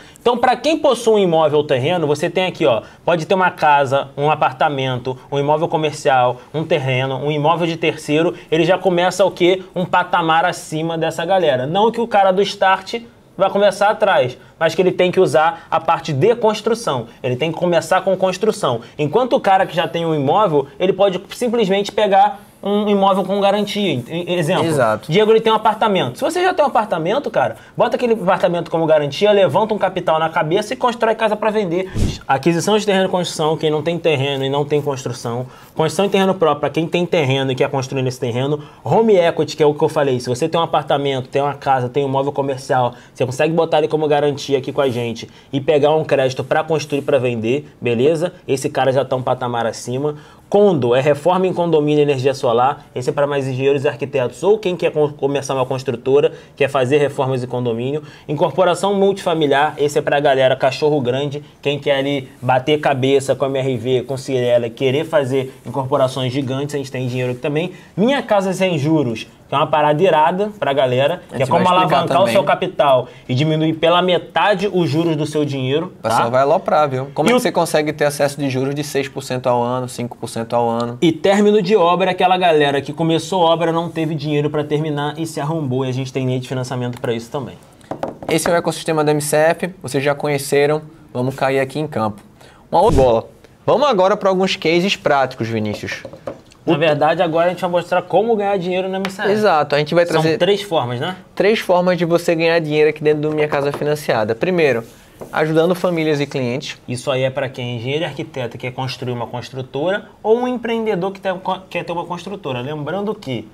para quem possui um imóvel ou terreno, você tem aqui, ó, pode ter uma casa, um apartamento, um imóvel comercial, um terreno, um imóvel de terceiro, ele já começa o quê? Um patamar acima dessa galera. Não que o cara do start vai começar atrás, mas que ele tem que usar a parte de construção. Ele tem que começar com construção. Enquanto o cara que já tem um imóvel, ele pode simplesmente pegar um imóvel com garantia. Exemplo, Exato. Diego, ele tem um apartamento. Se você já tem um apartamento, cara, bota aquele apartamento como garantia, levanta um capital na cabeça e constrói casa para vender. Aquisição de terreno e construção, quem não tem terreno e não tem construção. Construção em terreno próprio, para quem tem terreno e quer construir nesse terreno. Home equity, que é o que eu falei. Se você tem um apartamento, tem uma casa, tem um imóvel comercial, você consegue botar ele como garantia aqui com a gente e pegar um crédito para construir, para vender, beleza? Esse cara já está um patamar acima. Condo é reforma em condomínio e energia solar. Esse é para mais engenheiros e arquitetos ou quem quer começar uma construtora, quer fazer reformas em condomínio. Incorporação multifamiliar, esse é para a galera cachorro grande, quem quer ali bater cabeça com a M R V, com Cirela, querer fazer incorporações gigantes, a gente tem dinheiro aqui também. Minha Casa Sem Juros, que é uma parada irada pra galera, que é como alavancar também o seu capital e diminuir pela metade os juros do seu dinheiro. O pessoal tá? vai aloprar, viu? Como E é que o... você consegue ter acesso de juros de seis por cento ao ano, cinco por cento ao ano? E término de obra, aquela galera que começou obra, não teve dinheiro para terminar e se arrombou, e a gente tem linha de financiamento para isso também. Esse é o ecossistema da M C F, vocês já conheceram, vamos cair aqui em campo. Uma outra bola. Vamos agora para alguns cases práticos, Vinícius. Na verdade, agora a gente vai mostrar como ganhar dinheiro na M C F. Exato, a gente vai trazer... São três formas, né? Três formas de você ganhar dinheiro aqui dentro do Minha Casa Financiada. Primeiro, ajudando famílias e clientes. Isso aí é para quem é engenheiro e arquiteto, quer construir uma construtora, ou um empreendedor que quer ter uma construtora. Lembrando que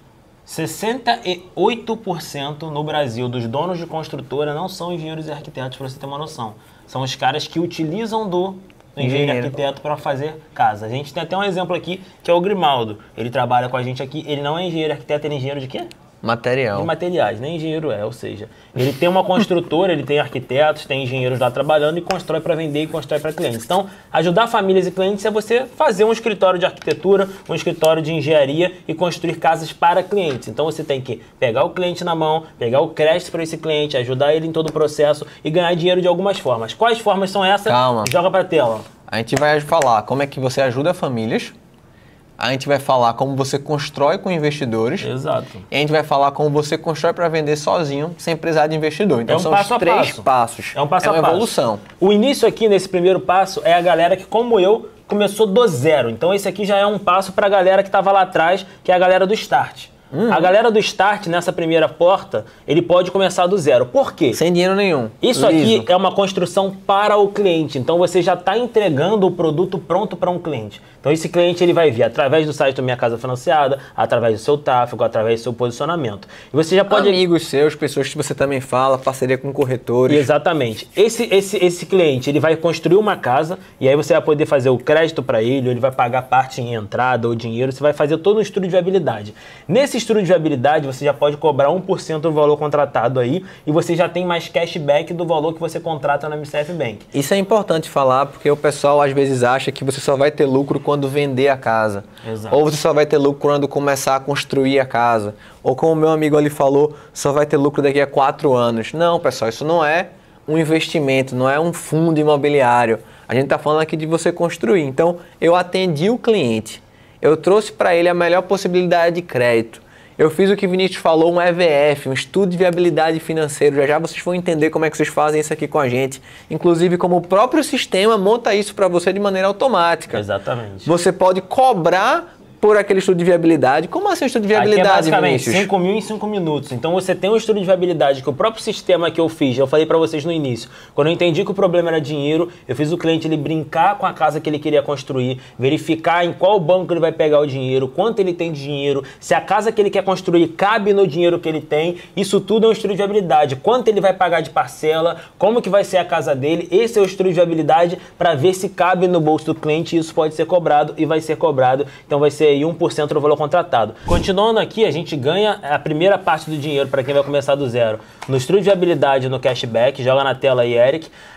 sessenta e oito por cento no Brasil dos donos de construtora não são engenheiros e arquitetos, para você ter uma noção. São os caras que utilizam do engenheiro e arquiteto para fazer casa. A gente tem até um exemplo aqui, que é o Grimaldo. Ele trabalha com a gente aqui, ele não é engenheiro e arquiteto, ele é engenheiro de quê? Material. De materiais, nem engenheiro é, ou seja, ele tem uma construtora, ele tem arquitetos, tem engenheiros lá trabalhando e constrói para vender e constrói para clientes. Então, ajudar famílias e clientes é você fazer um escritório de arquitetura, um escritório de engenharia e construir casas para clientes. Então, você tem que pegar o cliente na mão, pegar o crédito para esse cliente, ajudar ele em todo o processo e ganhar dinheiro de algumas formas. Quais formas são essas? Calma. Joga para a tela. A gente vai falar como é que você ajuda famílias. A gente vai falar como você constrói com investidores. Exato. E a gente vai falar como você constrói para vender sozinho, sem precisar de investidor. Então é um são passo os três passo. passos. É um passo é uma a passo. evolução. O início aqui, nesse primeiro passo, é a galera que, como eu, começou do zero. Então esse aqui já é um passo para a galera que estava lá atrás, que é a galera do Start. Uhum. A galera do Start, nessa primeira porta, ele pode começar do zero. Por quê? Sem dinheiro nenhum. Isso Liso. aqui é uma construção para o cliente. Então você já está entregando o produto pronto para um cliente. Então esse cliente ele vai vir através do site do Minha Casa Financiada, através do seu tráfego, através do seu posicionamento. E você já pode... Amigos seus, pessoas que você também fala, parceria com corretores. Exatamente. Esse, esse, esse cliente ele vai construir uma casa e aí você vai poder fazer o crédito para ele, ou ele vai pagar parte em entrada ou dinheiro, você vai fazer todo um estudo de viabilidade. Nesse estudo de viabilidade você já pode cobrar um por cento do valor contratado aí e você já tem mais cashback do valor que você contrata na M C F Bank. Isso é importante falar porque o pessoal às vezes acha que você só vai ter lucro quando vender a casa. Exato. Ou você só vai ter lucro quando começar a construir a casa. Ou como o meu amigo ali falou, só vai ter lucro daqui a quatro anos. Não, pessoal, isso não é um investimento, não é um fundo imobiliário. A gente está falando aqui de você construir. Então, eu atendi o cliente. Eu trouxe para ele a melhor possibilidade de crédito. Eu fiz o que o Vinícius falou, um E V F, um estudo de viabilidade financeira. Já já vocês vão entender como é que vocês fazem isso aqui com a gente. Inclusive, como o próprio sistema monta isso para você de maneira automática. Exatamente. Você pode cobrar por aquele estudo de viabilidade. Como assim um estudo de viabilidade, aqui é basicamente Vinícius? cinco mil em cinco minutos. Então você tem um estudo de viabilidade que o próprio sistema que eu fiz, eu falei para vocês no início, quando eu entendi que o problema era dinheiro, eu fiz o cliente ele brincar com a casa que ele queria construir, verificar em qual banco ele vai pegar o dinheiro, quanto ele tem de dinheiro, se a casa que ele quer construir cabe no dinheiro que ele tem. Isso tudo é um estudo de viabilidade. Quanto ele vai pagar de parcela, como que vai ser a casa dele. Esse é o estudo de viabilidade para ver se cabe no bolso do cliente. Isso pode ser cobrado e vai ser cobrado. Então vai ser e um por cento do valor contratado. Continuando aqui, a gente ganha a primeira parte do dinheiro para quem vai começar do zero no estudo de viabilidade no cashback. Joga na tela aí, Eric.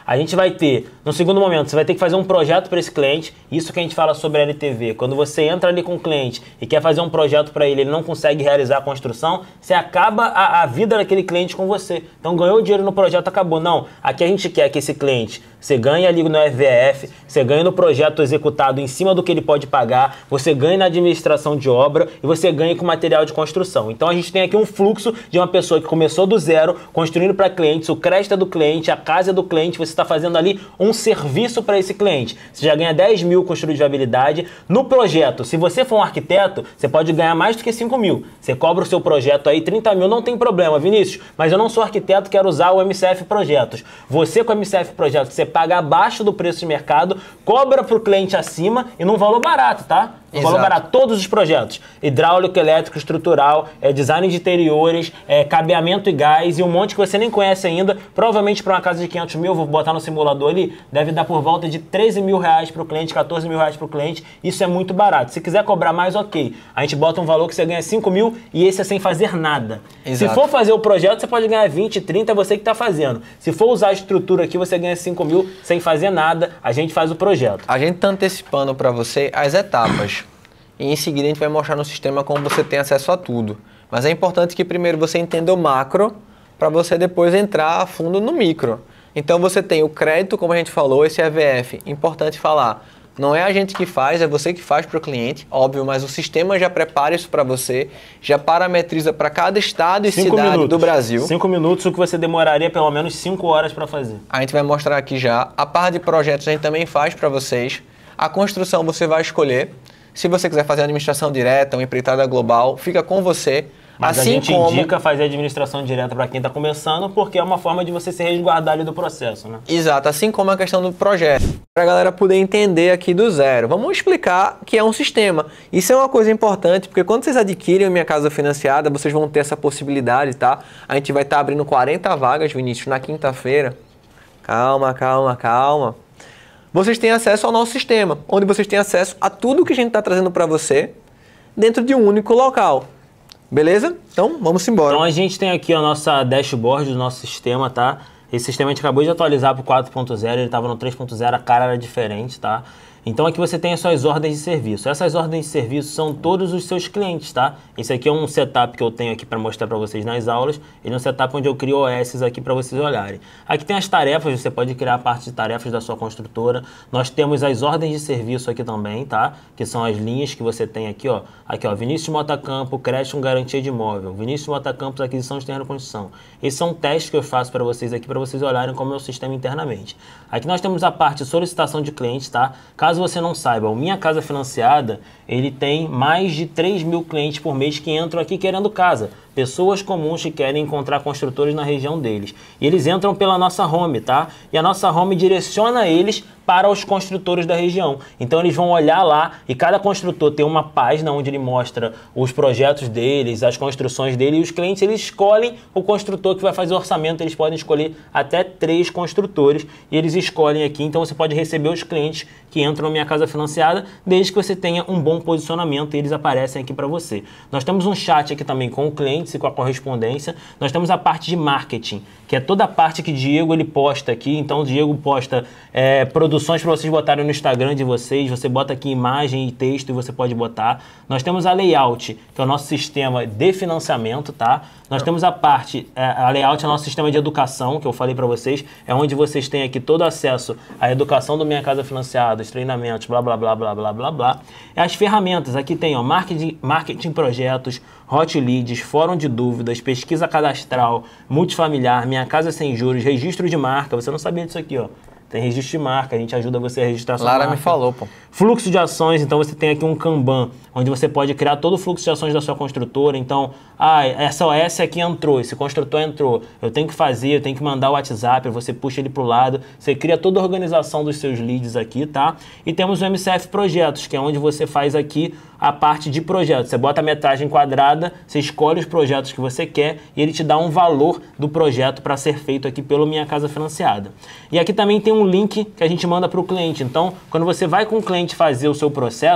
A gente vai ter, no segundo momento, você vai ter que fazer um projeto para esse cliente, isso que a gente fala sobre L T V. Quando você entra ali com o cliente e quer fazer um projeto para ele, ele não consegue realizar a construção, você acaba a, a vida daquele cliente com você. Então ganhou dinheiro no projeto, acabou. Não, aqui a gente quer que esse cliente, você ganhe ali no F V F, você ganhe no projeto executado em cima do que ele pode pagar, você ganhe na administração de obra e você ganhe com material de construção. Então a gente tem aqui um fluxo de uma pessoa que começou do zero, construindo para clientes, o crédito é do cliente, a casa é do cliente, você está fazendo ali um serviço para esse cliente. Você já ganha dez mil construído de viabilidade. No projeto, se você for um arquiteto, você pode ganhar mais do que cinco mil. Você cobra o seu projeto aí, trinta mil, não tem problema, Vinícius, mas eu não sou arquiteto, quero usar o M C F Projetos. Você com o M C F Projetos, você paga abaixo do preço de mercado, cobra para o cliente acima e num valor barato, tá? Um valor barato, todos os projetos. Hidráulico, elétrico, estrutural, é, design de interiores, é, cabeamento e gás e um monte que você nem conhece ainda. Provavelmente para uma casa de quinhentos mil, vou botar no simulador ali, deve dar por volta de treze mil reais para o cliente, quatorze mil reais para o cliente. Isso é muito barato. Se quiser cobrar mais, ok. A gente bota um valor que você ganha cinco mil e esse é sem fazer nada. Exato. Se for fazer o projeto, você pode ganhar vinte, trinta, é você que está fazendo. Se for usar a estrutura aqui, você ganha cinco mil sem fazer nada. A gente faz o projeto. A gente está antecipando para você as etapas. E em seguida a gente vai mostrar no sistema como você tem acesso a tudo. Mas é importante que primeiro você entenda o macro para você depois entrar a fundo no micro. Então você tem o crédito, como a gente falou, esse E V F. Importante falar, não é a gente que faz, é você que faz para o cliente, óbvio, mas o sistema já prepara isso para você, já parametriza para cada estado e cinco cidade minutos. do Brasil. Cinco minutos, o que você demoraria pelo menos cinco horas para fazer. A gente vai mostrar aqui já. A parte de projetos a gente também faz para vocês. A construção você vai escolher. Se você quiser fazer administração direta, uma empreitada global, fica com você. Mas assim a gente como... indica fazer administração direta para quem está começando, porque é uma forma de você se resguardar ali do processo, né? Exato, assim como a questão do projeto. Para a galera poder entender aqui do zero. Vamos explicar que é um sistema. Isso é uma coisa importante, porque quando vocês adquirem a Minha Casa Financiada, vocês vão ter essa possibilidade, tá? A gente vai estar abrindo quarenta vagas, Vinícius, na quinta-feira. Calma, calma, calma. Vocês têm acesso ao nosso sistema, onde vocês têm acesso a tudo que a gente está trazendo para você dentro de um único local. Beleza? Então, vamos embora. Então, a gente tem aqui a nossa dashboard do nosso sistema, tá? Esse sistema a gente acabou de atualizar para o quatro ponto zero, ele estava no três ponto zero, a cara era diferente, tá? Então aqui você tem as suas ordens de serviço. Essas ordens de serviço são todos os seus clientes, tá? Esse aqui é um setup que eu tenho aqui para mostrar para vocês nas aulas. Ele é um setup onde eu crio O S aqui para vocês olharem. Aqui tem as tarefas, você pode criar a parte de tarefas da sua construtora. Nós temos as ordens de serviço aqui também, tá? Que são as linhas que você tem aqui, ó. Aqui, ó, Vinícius Motacampo, crédito com garantia de imóvel. Vinícius Motacampos, aquisição de terreno e construção. Esses são testes que eu faço para vocês aqui, para vocês olharem como é o sistema internamente. Aqui nós temos a parte de solicitação de clientes, tá? Caso você não saiba, o Minha Casa Financiada, ele tem mais de três mil clientes por mês que entram aqui querendo casa. Pessoas comuns que querem encontrar construtores na região deles. E eles entram pela nossa home, tá? E a nossa home direciona eles para os construtores da região. Então eles vão olhar lá e cada construtor tem uma página onde ele mostra os projetos deles, as construções dele, e os clientes eles escolhem o construtor que vai fazer o orçamento. Eles podem escolher até três construtores e eles escolhem aqui. Então você pode receber os clientes que entram na Minha Casa Financiada, desde que você tenha um bom posicionamento e eles aparecem aqui para você. Nós temos um chat aqui também com o cliente e com a correspondência. Nós temos a parte de marketing, que é toda a parte que o Diego ele posta aqui. Então o Diego posta é, produções para vocês botarem no Instagram de vocês. Você bota aqui imagem e texto e você pode botar. Nós temos a layout, que é o nosso sistema de financiamento, tá? Nós temos a parte, a layout é o nosso sistema de educação, que eu falei para vocês, é onde vocês têm aqui todo acesso à educação do Minha Casa Financiada, os treinamentos, blá, blá, blá, blá, blá, blá, blá. As ferramentas, aqui tem, ó, marketing, marketing projetos, hot leads, fórum de dúvidas, pesquisa cadastral, multifamiliar, Minha Casa Sem Juros, registro de marca. Você não sabia disso aqui, ó. Tem registro de marca, a gente ajuda você a registrar sua Lara marca. me falou, pô. Fluxo de ações, então você tem aqui um Kanban, onde você pode criar todo o fluxo de ações da sua construtora. Então, ah, essa O S aqui entrou, esse construtor entrou, eu tenho que fazer, eu tenho que mandar o WhatsApp, você puxa ele para o lado, você cria toda a organização dos seus leads aqui, tá? E temos o M C F Projetos, que é onde você faz aqui a parte de projetos. Você bota a metragem quadrada, você escolhe os projetos que você quer e ele te dá um valor do projeto para ser feito aqui pelo Minha Casa Financiada. E aqui também tem um link que a gente manda para o cliente. Então, quando você vai com o cliente fazer o seu processo,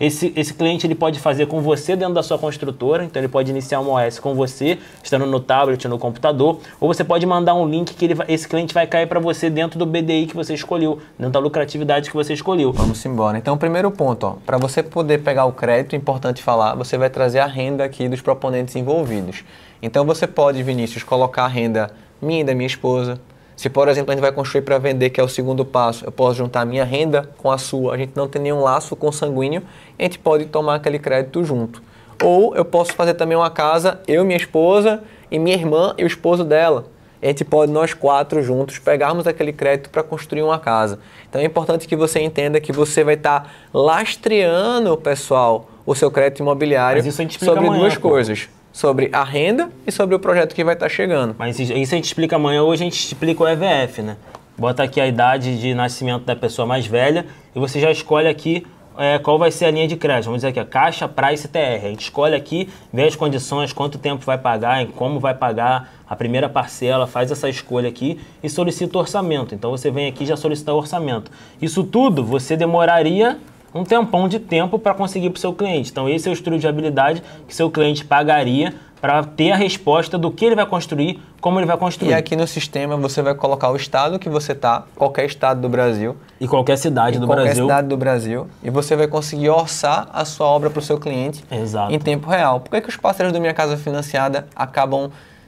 Esse, esse cliente ele pode fazer com você dentro da sua construtora, então ele pode iniciar uma O S com você, estando no tablet, no computador, ou você pode mandar um link que ele, esse cliente vai cair para você dentro do B D I que você escolheu, dentro da lucratividade que você escolheu. Vamos embora. Então, primeiro ponto, para você poder pegar o crédito, é importante falar, você vai trazer a renda aqui dos proponentes envolvidos. Então, você pode, Vinícius, colocar a renda minha e da minha esposa. Se, por exemplo, a gente vai construir para vender, que é o segundo passo, eu posso juntar a minha renda com a sua, a gente não tem nenhum laço consanguíneo, a gente pode tomar aquele crédito junto. Ou eu posso fazer também uma casa, eu, minha esposa, e minha irmã e o esposo dela. A gente pode, nós quatro juntos, pegarmos aquele crédito para construir uma casa. Então é importante que você entenda que você vai estar tá lastreando, pessoal, o seu crédito imobiliário sobre amanhã, duas pô. coisas. Sobre a renda e sobre o projeto que vai estar chegando. Mas isso a gente explica amanhã, hoje a gente explica o E V F, né? Bota aqui a idade de nascimento da pessoa mais velha e você já escolhe aqui é, qual vai ser a linha de crédito. Vamos dizer aqui, a Caixa, Price, T R. A gente escolhe aqui, vê as condições, quanto tempo vai pagar, como vai pagar a primeira parcela, faz essa escolha aqui e solicita o orçamento. Então você vem aqui e já solicita o orçamento. Isso tudo você demoraria um tempão de tempo para conseguir para o seu cliente. Então esse é o estudo de viabilidade que seu cliente pagaria para ter a resposta do que ele vai construir, como ele vai construir. E aqui no sistema você vai colocar o estado que você está, qualquer estado do Brasil. E qualquer cidade do qualquer Brasil. Qualquer cidade do Brasil. E você vai conseguir orçar a sua obra para o seu cliente. Exato. Em tempo real. Por que, que os parceiros do Minha Casa Financiada acabam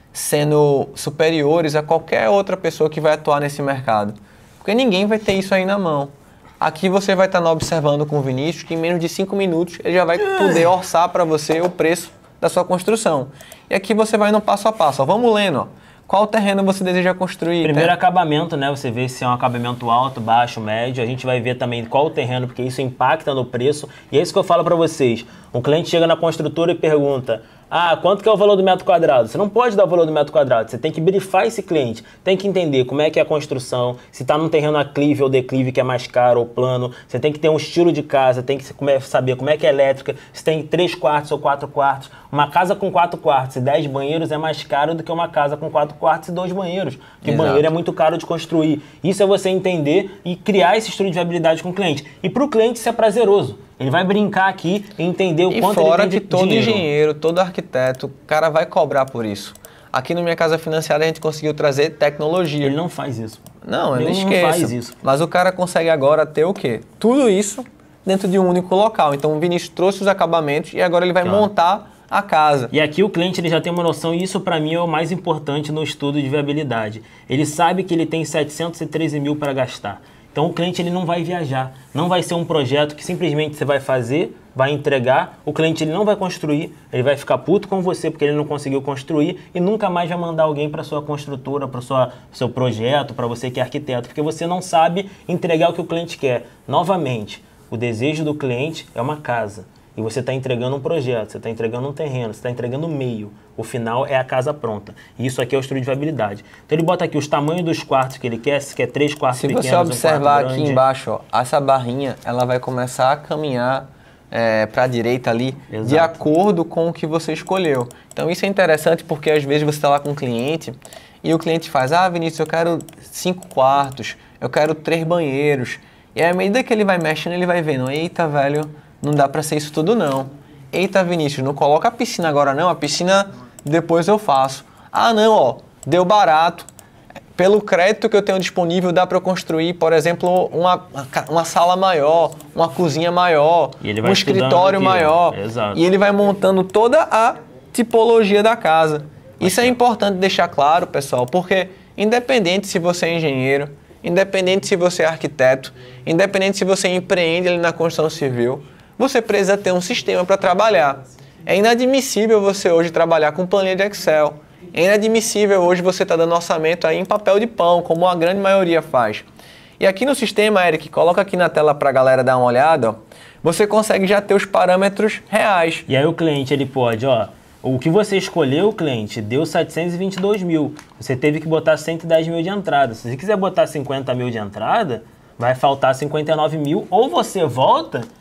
sendo superiores a qualquer outra pessoa que vai atuar nesse mercado? Porque ninguém vai ter isso aí na mão. Aqui você vai estar observando com o Vinícius que em menos de cinco minutos ele já vai poder orçar para você o preço da sua construção. E aqui você vai no passo a passo. Ó. Vamos lendo. Ó. Qual terreno você deseja construir? Primeiro né? acabamento, né? Você vê se é um acabamento alto, baixo, médio. A gente vai ver também qual o terreno, porque isso impacta no preço. E é isso que eu falo para vocês. Um cliente chega na construtora e pergunta: ah, quanto que é o valor do metro quadrado? Você não pode dar o valor do metro quadrado, você tem que brifar esse cliente, tem que entender como é que é a construção, se está num terreno aclive ou declive que é mais caro ou plano, você tem que ter um estilo de casa, tem que saber como é que é elétrica, se tem três quartos ou quatro quartos. Uma casa com quatro quartos e dez banheiros é mais caro do que uma casa com quatro quartos e dois banheiros, porque Exato. Banheiro é muito caro de construir. Isso é você entender e criar esse estudo de viabilidade com o cliente. E para o cliente isso é prazeroso. Ele vai brincar aqui e entender o e quanto fora ele tem que de todo dinheiro. engenheiro, todo arquiteto, o cara vai cobrar por isso. Aqui no Minha Casa Financiada a gente conseguiu trazer tecnologia. Ele não faz isso. Não, eu não Ele esqueço. não faz isso. Mas o cara consegue agora ter o quê? Tudo isso dentro de um único local. Então o Vinícius trouxe os acabamentos e agora ele vai Claro. montar a casa. E aqui o cliente ele já tem uma noção, e isso para mim é o mais importante no estudo de viabilidade. Ele sabe que ele tem setecentos e treze mil para gastar. Então o cliente ele não vai viajar, não vai ser um projeto que simplesmente você vai fazer, vai entregar, o cliente ele não vai construir, ele vai ficar puto com você porque ele não conseguiu construir e nunca mais vai mandar alguém para sua construtora, para o seu projeto, para você que é arquiteto, porque você não sabe entregar o que o cliente quer. Novamente, o desejo do cliente é uma casa. E você está entregando um projeto, você está entregando um terreno, você está entregando um meio. O final é a casa pronta. E isso aqui é o estudo de viabilidade. Então ele bota aqui os tamanhos dos quartos que ele quer, se quer três quartos Se pequenos, você observar um quarto aqui grande. embaixo, ó, essa barrinha ela vai começar a caminhar é, para a direita ali, Exato. de acordo com o que você escolheu. Então isso é interessante porque às vezes você está lá com um cliente e o cliente faz: ah, Vinícius, eu quero cinco quartos, eu quero três banheiros. E aí, à medida que ele vai mexendo, ele vai vendo: eita, velho, não dá para ser isso tudo não. Eita, Vinícius, não coloca a piscina agora não, a piscina depois eu faço. Ah, não, ó, deu barato. Pelo crédito que eu tenho disponível, dá para eu construir, por exemplo, uma, uma sala maior, uma cozinha maior, um escritório aqui, maior. Exato. E ele vai montando toda a tipologia da casa. Isso é importante deixar claro, pessoal, porque independente se você é engenheiro, independente se você é arquiteto, independente se você empreende ali na construção civil, você precisa ter um sistema para trabalhar. É inadmissível você hoje trabalhar com planilha de Excel. É inadmissível hoje você estar tá dando orçamento aí em papel de pão, como a grande maioria faz. E aqui no sistema, Eric, coloca aqui na tela para a galera dar uma olhada, ó, você consegue já ter os parâmetros reais. E aí o cliente ele pode, ó, o que você escolheu, cliente, deu setecentos e vinte e dois mil. Você teve que botar cento e dez mil de entrada. Se você quiser botar cinquenta mil de entrada, vai faltar cinquenta e nove mil. Ou você volta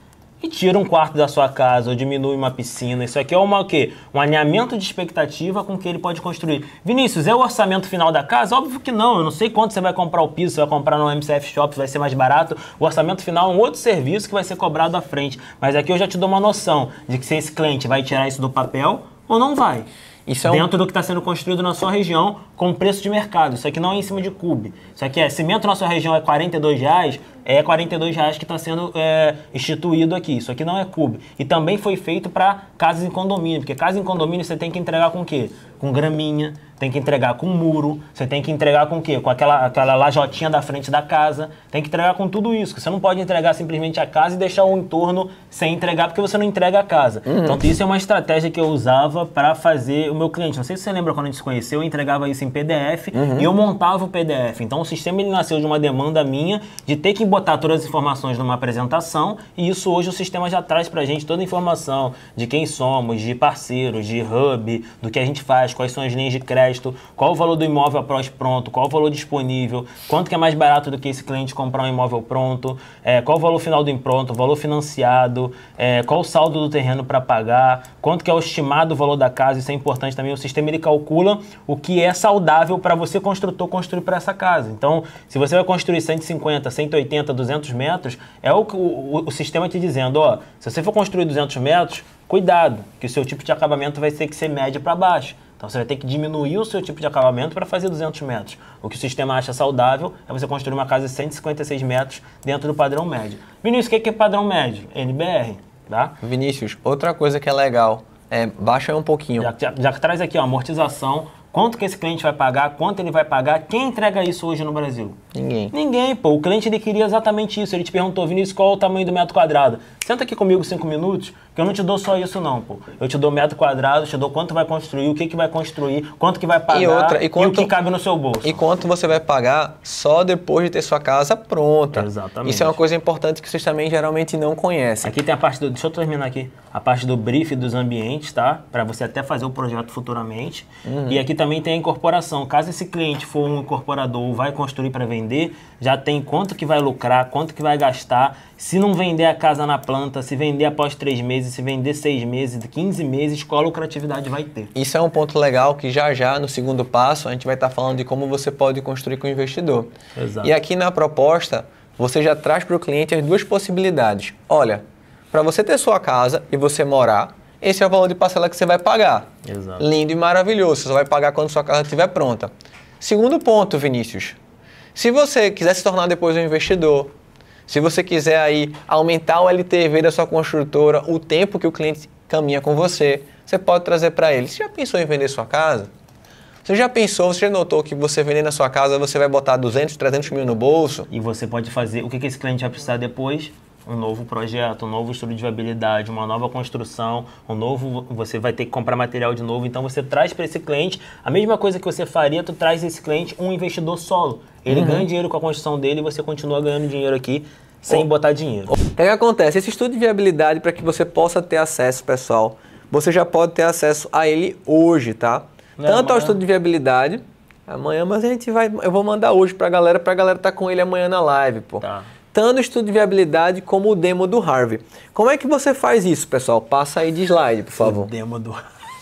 e tira um quarto da sua casa ou diminui uma piscina. Isso aqui é uma, o quê? Um alinhamento de expectativa com o que ele pode construir. Vinícius, é o orçamento final da casa? Óbvio que não. Eu não sei quanto você vai comprar o piso, você vai comprar no M C F Shop, vai ser mais barato. O orçamento final é um outro serviço que vai ser cobrado à frente. Mas aqui eu já te dou uma noção de que se esse cliente vai tirar isso do papel ou não vai. Isso é um... Dentro do que está sendo construído na sua região com preço de mercado. Isso aqui não é em cima de cube. Isso aqui é cimento na sua região é quarenta e dois reais, é quarenta e dois reais que está sendo é, instituído aqui. Isso aqui não é cube. E também foi feito para casas em condomínio, porque casa em condomínio você tem que entregar com o quê? Com graminha, tem que entregar com muro, você tem que entregar com o quê? Com aquela, aquela lajotinha da frente da casa, tem que entregar com tudo isso. Você não pode entregar simplesmente a casa e deixar o entorno sem entregar, porque você não entrega a casa. Uhum. Então isso é uma estratégia que eu usava para fazer o meu cliente. Não sei se você lembra quando a gente se conheceu, eu entregava isso em P D F uhum. e eu montava o P D F. Então o sistema ele nasceu de uma demanda minha de ter que botar todas as informações numa apresentação, e isso hoje o sistema já traz pra gente toda a informação de quem somos, de parceiros, de hub, do que a gente faz, quais são as linhas de crédito, qual o valor do imóvel após pronto, qual o valor disponível, quanto que é mais barato do que esse cliente comprar um imóvel pronto, é, qual o valor final do impronto, valor financiado, é, qual o saldo do terreno para pagar, quanto que é o estimado valor da casa. Isso é importante também. O sistema ele calcula o que é saudável para você, construtor, construir para essa casa. Então, se você vai construir cento e cinquenta, cento e oitenta, duzentos metros, é o, o, o sistema te dizendo, ó, se você for construir duzentos metros, cuidado, que o seu tipo de acabamento vai ter que ser médio para baixo. Então você vai ter que diminuir o seu tipo de acabamento para fazer duzentos metros. O que o sistema acha saudável é você construir uma casa de cento e cinquenta e seis metros dentro do padrão médio. Vinícius, o que é padrão médio? N B R, tá? Vinícius, outra coisa que é legal, é, baixa aí um pouquinho. Já, já, já traz aqui, ó, amortização. Quanto que esse cliente vai pagar, quanto ele vai pagar, quem entrega isso hoje no Brasil? Ninguém. Ninguém, pô. O cliente ele queria exatamente isso. Ele te perguntou, Vinícius, qual é o tamanho do metro quadrado? Senta aqui comigo cinco minutos, que eu não te dou só isso não, pô. Eu te dou metro quadrado, te dou quanto vai construir, o que que vai construir, quanto que vai pagar e, outra, e, quanto, e o que cabe no seu bolso. E quanto você vai pagar só depois de ter sua casa pronta. Exatamente. Isso é uma coisa importante que vocês também geralmente não conhecem. Aqui tem a parte do... Deixa eu terminar aqui. A parte do brief dos ambientes, tá? Para você até fazer o projeto futuramente. Uhum. E aqui também tem a incorporação. Caso esse cliente for um incorporador ou vai construir para vender, já tem quanto que vai lucrar, quanto que vai gastar. Se não vender a casa na planta, se vender após três meses, se vender seis meses, quinze meses, qual a lucratividade vai ter? Isso é um ponto legal que já já no segundo passo a gente vai estar falando de como você pode construir com o investidor. Exato. E aqui na proposta você já traz para o cliente as duas possibilidades. Olha, para você ter sua casa e você morar, esse é o valor de parcela que você vai pagar. Exato. Lindo e maravilhoso, você só vai pagar quando sua casa estiver pronta. Segundo ponto, Vinícius, se você quiser se tornar depois um investidor, se você quiser aí aumentar o L T V da sua construtora, o tempo que o cliente caminha com você, você pode trazer para ele. Você já pensou em vender sua casa? Você já pensou, você já notou que você vendendo a sua casa, você vai botar duzentos, trezentos mil no bolso? E você pode fazer, o que que esse cliente vai precisar depois? Um novo projeto, um novo estudo de viabilidade, uma nova construção, um novo, você vai ter que comprar material de novo. Então você traz para esse cliente a mesma coisa que você faria, tu traz esse cliente um investidor solo. Ele uhum. ganha dinheiro com a construção dele e você continua ganhando dinheiro aqui sem oh. botar dinheiro. O que acontece? Esse estudo de viabilidade, para que você possa ter acesso, pessoal, você já pode ter acesso a ele hoje, tá? Não Tanto é ao estudo de viabilidade, amanhã, mas a gente vai, eu vou mandar hoje para a galera, para a galera estar tá com ele amanhã na live, pô. Tá. Tanto o estudo de viabilidade como o demo do Harvey. Como é que você faz isso, pessoal? Passa aí de slide, por favor. O demo do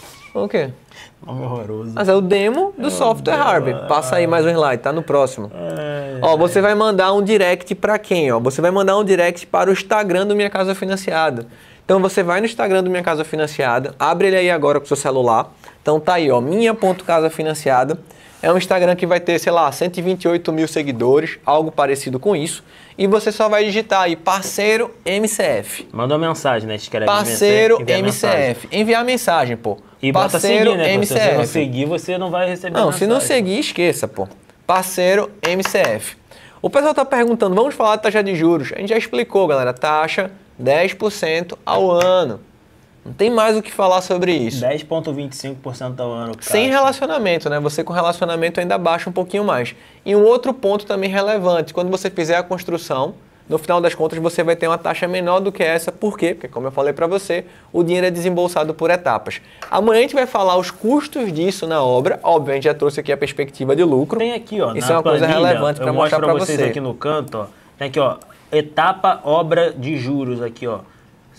O quê? Nome horroroso. Mas é o demo do é software demo. Harvey. Passa aí mais um slide, tá no próximo. É, ó, você é. vai mandar um direct para quem? Ó? Você vai mandar um direct para o Instagram do Minha Casa Financiada. Então você vai no Instagram do Minha Casa Financiada, abre ele aí agora com o seu celular. Então tá aí, ó, minha ponto casa financiada. É um Instagram que vai ter, sei lá, cento e vinte e oito mil seguidores, algo parecido com isso. E você só vai digitar aí, parceiro M C F. Manda uma mensagem, né? Escreve parceiro M C F. Enviar mensagem, pô. E parceiro seguir, né? M C F. Se você não seguir, você não vai receber Não, mensagem. Se não seguir, esqueça, pô. Parceiro M C F. O pessoal tá perguntando, vamos falar de taxa de juros. A gente já explicou, galera. Taxa dez por cento ao ano. Não tem mais o que falar sobre isso. dez vírgula vinte e cinco por cento ao ano. Cara. Sem relacionamento, né? Você com relacionamento ainda baixa um pouquinho mais. E um outro ponto também relevante, quando você fizer a construção, no final das contas você vai ter uma taxa menor do que essa. Por quê? Porque, como eu falei para você, o dinheiro é desembolsado por etapas. Amanhã a gente vai falar os custos disso na obra. Óbvio, a gente já trouxe aqui a perspectiva de lucro. Tem aqui, ó, isso na é uma planilha, coisa relevante para mostrar para vocês você. Aqui no canto, ó. Tem aqui, ó, etapa obra de juros aqui, ó.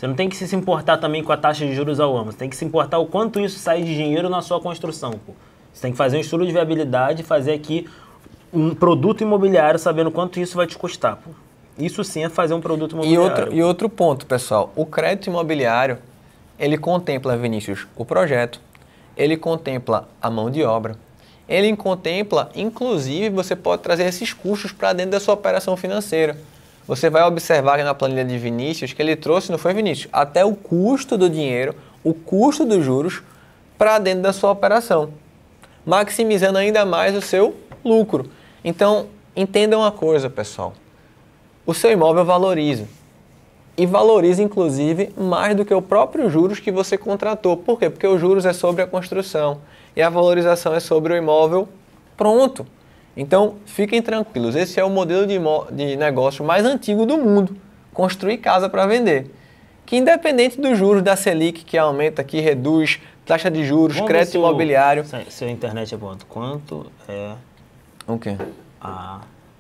Você não tem que se importar também com a taxa de juros ao ano. Você tem que se importar o quanto isso sai de dinheiro na sua construção, pô. Você tem que fazer um estudo de viabilidade, fazer aqui um produto imobiliário sabendo quanto isso vai te custar, pô. Isso sim é fazer um produto imobiliário. E outro, e outro ponto, pessoal. O crédito imobiliário, ele contempla, Vinícius, o projeto. Ele contempla a mão de obra. Ele contempla, inclusive, você pode trazer esses custos para dentro da sua operação financeira. Você vai observar na planilha de Vinícius que ele trouxe, não foi, Vinícius, até o custo do dinheiro, o custo dos juros para dentro da sua operação, maximizando ainda mais o seu lucro. Então, entenda uma coisa, pessoal. O seu imóvel valoriza. E valoriza, inclusive, mais do que o próprio juros que você contratou. Por quê? Porque os juros é sobre a construção e a valorização é sobre o imóvel pronto. Então, fiquem tranquilos, esse é o modelo de, de negócio mais antigo do mundo, construir casa para vender. Que independente dos juros da Selic, que aumenta, que reduz, taxa de juros, Vamos crédito imobiliário... Se seu internet é quanto? Quanto é o quê? a...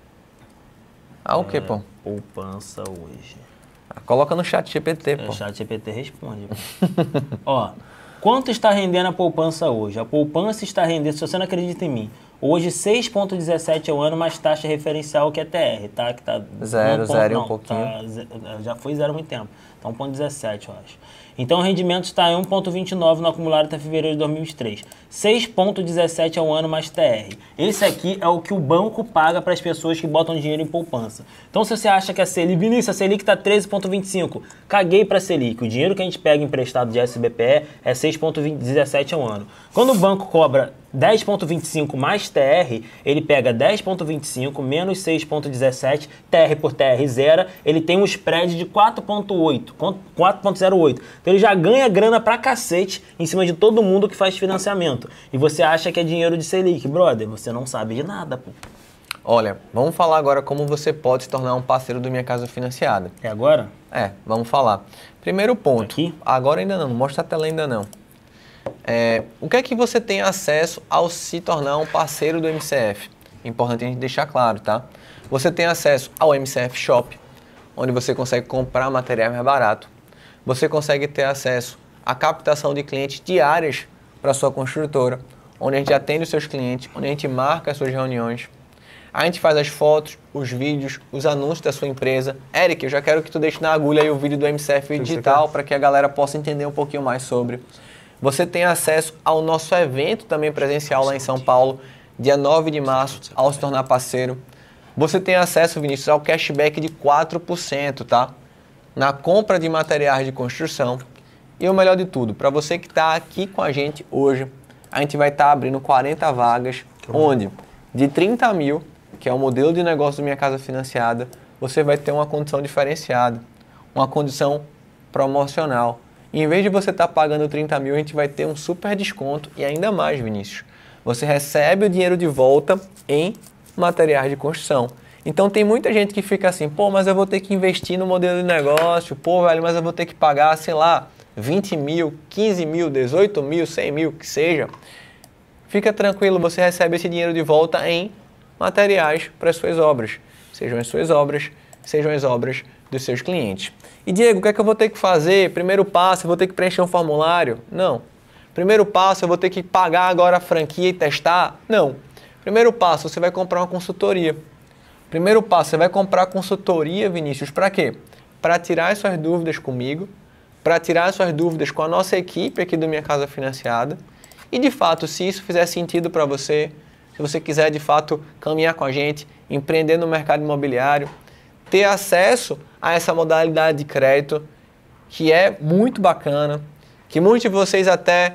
Ah, o é, quê, pô? poupança hoje? Coloca no chat G P T, pô. O chat G P T responde. Ó, quanto está rendendo a poupança hoje? A poupança está rendendo, se você não acredita em mim, hoje seis vírgula dezessete ao ano, mais taxa referencial que é T R, tá? Que tá zero, zero e um não, pouquinho. Tá, já foi zero há muito tempo. Tá um vírgula dezessete, eu acho. Então o rendimento está em um vírgula vinte e nove no acumulado até fevereiro de dois mil e vinte e três. seis vírgula dezessete ao ano mais T R. Esse aqui é o que o banco paga para as pessoas que botam dinheiro em poupança. Então se você acha que a Selic, Vinícius, a Selic está treze vírgula vinte e cinco, caguei para a Selic. O dinheiro que a gente pega emprestado de S B P E é seis vírgula dezessete ao ano. Quando o banco cobra dez vírgula vinte e cinco mais T R, ele pega dez vírgula vinte e cinco menos seis vírgula dezessete, T R por T R zero, ele tem um spread de quatro vírgula oito, quatro vírgula zero oito. Então ele já ganha grana pra cacete em cima de todo mundo que faz financiamento. E você acha que é dinheiro de Selic, brother, você não sabe de nada, pô. Olha, vamos falar agora como você pode se tornar um parceiro do Minha Casa Financiada. É agora? É, vamos falar. Primeiro ponto. Aqui? Agora ainda não, não mostra a tela ainda não. É, o que é que você tem acesso ao se tornar um parceiro do M C F? Importante a gente deixar claro, tá? Você tem acesso ao M C F Shop, onde você consegue comprar material mais barato. Você consegue ter acesso à captação de clientes diárias para sua construtora, onde a gente atende os seus clientes, onde a gente marca as suas reuniões. A gente faz as fotos, os vídeos, os anúncios da sua empresa. Eric, eu já quero que tu deixe na agulha aí o vídeo do M C F Digital para que a galera possa entender um pouquinho mais sobre. Você tem acesso ao nosso evento também presencial lá em São Paulo, dia nove de março, ao se tornar parceiro. Você tem acesso, Vinícius, ao cashback de quatro por cento, tá? Na compra de materiais de construção. E o melhor de tudo, para você que está aqui com a gente hoje, a gente vai estar tá abrindo quarenta vagas, onde de trinta mil, que é o modelo de negócio do Minha Casa Financiada, você vai ter uma condição diferenciada, uma condição promocional. E em vez de você estar tá pagando trinta mil, a gente vai ter um super desconto e ainda mais, Vinícius. Você recebe o dinheiro de volta em materiais de construção. Então tem muita gente que fica assim, pô, mas eu vou ter que investir no modelo de negócio, pô, velho, mas eu vou ter que pagar, sei lá, vinte mil, quinze mil, dezoito mil, cem mil, que seja. Fica tranquilo, você recebe esse dinheiro de volta em materiais para as suas obras. Sejam as suas obras, sejam as obras dos seus clientes. E Diego, o que é que eu vou ter que fazer? Primeiro passo, eu vou ter que preencher um formulário? Não. Primeiro passo, eu vou ter que pagar agora a franquia e testar? Não. Primeiro passo, você vai comprar uma consultoria. Primeiro passo, você vai comprar consultoria, Vinícius, para quê? Para tirar as suas dúvidas comigo, para tirar as suas dúvidas com a nossa equipe aqui do Minha Casa Financiada. E, de fato, se isso fizer sentido para você, se você quiser, de fato, caminhar com a gente, empreender no mercado imobiliário, ter acesso a essa modalidade de crédito, que é muito bacana, que muitos de vocês até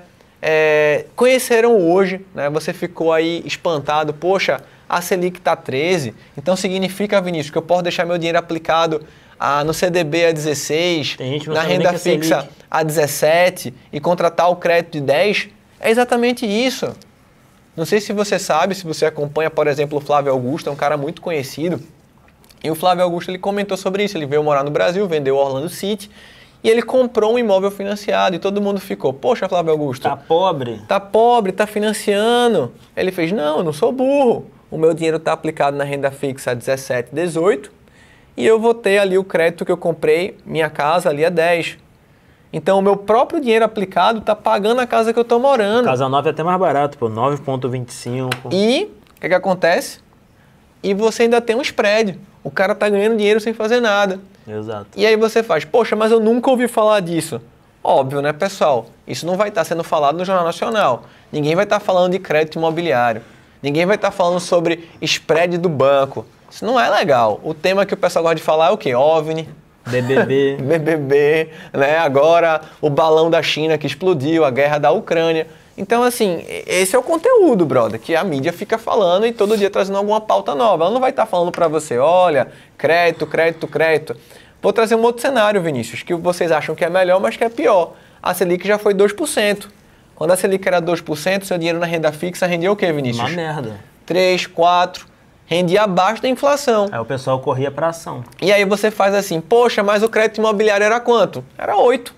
é, conheceram hoje, né? Você ficou aí espantado, poxa, a Selic está treze, então significa, Vinícius, que eu posso deixar meu dinheiro aplicado a, no C D B a dezesseis, na renda fixa a dezessete e contratar o crédito de dez? É exatamente isso. Não sei se você sabe, se você acompanha, por exemplo, o Flávio Augusto, é um cara muito conhecido, e o Flávio Augusto ele comentou sobre isso, ele veio morar no Brasil, vendeu o Orlando City, e ele comprou um imóvel financiado e todo mundo ficou, poxa, Flávio Augusto... Tá pobre? Tá pobre, tá financiando. Ele fez, não, eu não sou burro. O meu dinheiro está aplicado na renda fixa a dezessete, dezoito e eu vou ter ali o crédito que eu comprei, minha casa ali a dez. Então o meu próprio dinheiro aplicado está pagando a casa que eu estou morando. Casa nova é até mais barato, pô, nove vírgula vinte e cinco. E o que, que acontece? E você ainda tem um spread. O cara está ganhando dinheiro sem fazer nada. Exato. E aí você faz, poxa, mas eu nunca ouvi falar disso. Óbvio, né, pessoal? Isso não vai estar sendo falado no Jornal Nacional. Ninguém vai estar falando de crédito imobiliário. Ninguém vai estar falando sobre spread do banco. Isso não é legal. O tema que o pessoal gosta de falar é o quê? OVNI. B B B. B B B, né? Agora o balão da China que explodiu, a guerra da Ucrânia. Então, assim, esse é o conteúdo, brother, que a mídia fica falando e todo dia trazendo alguma pauta nova. Ela não vai estar falando para você, olha, crédito, crédito, crédito. Vou trazer um outro cenário, Vinícius, que vocês acham que é melhor, mas que é pior. A Selic já foi dois por cento. Quando a Selic era dois por cento, seu dinheiro na renda fixa rendia o quê, Vinícius? Uma merda. três, quatro, rendia abaixo da inflação. Aí o pessoal corria para ação. E aí você faz assim, poxa, mas o crédito imobiliário era quanto? Era oito.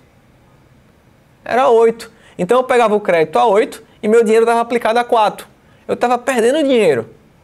Era oito. Então eu pegava o crédito a oito e meu dinheiro estava aplicado a quatro. Eu estava perdendo dinheiro.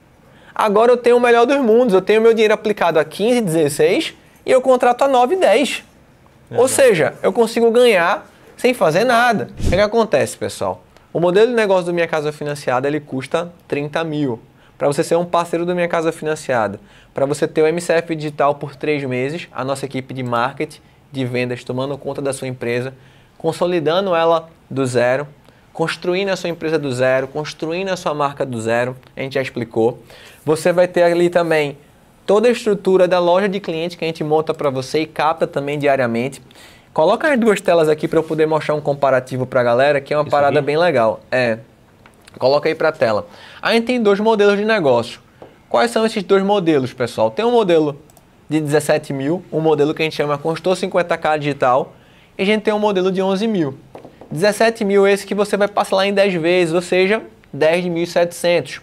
Agora eu tenho o melhor dos mundos, eu tenho meu dinheiro aplicado a quinze, dezesseis e eu contrato a nove, dez. É. Ou seja, eu consigo ganhar sem fazer nada. O que, que acontece, pessoal? O modelo de negócio do Minha Casa Financiada, ele custa trinta mil. Para você ser um parceiro do Minha Casa Financiada, para você ter o M C F digital por três meses, a nossa equipe de marketing, de vendas, tomando conta da sua empresa, consolidando ela do zero, construindo a sua empresa do zero, construindo a sua marca do zero, a gente já explicou. Você vai ter ali também toda a estrutura da loja de cliente que a gente monta para você e capta também diariamente. Coloca as duas telas aqui para eu poder mostrar um comparativo para a galera, que é uma Isso parada aqui? bem legal. É, coloca aí para a tela. A gente tem dois modelos de negócio. Quais são esses dois modelos, pessoal? Tem um modelo de dezessete mil, um modelo que a gente chama Consultor cinquenta K digital, e a gente tem um modelo de onze mil. dezessete mil esse que você vai passar lá em dez vezes, ou seja, dez de mil e setecentos.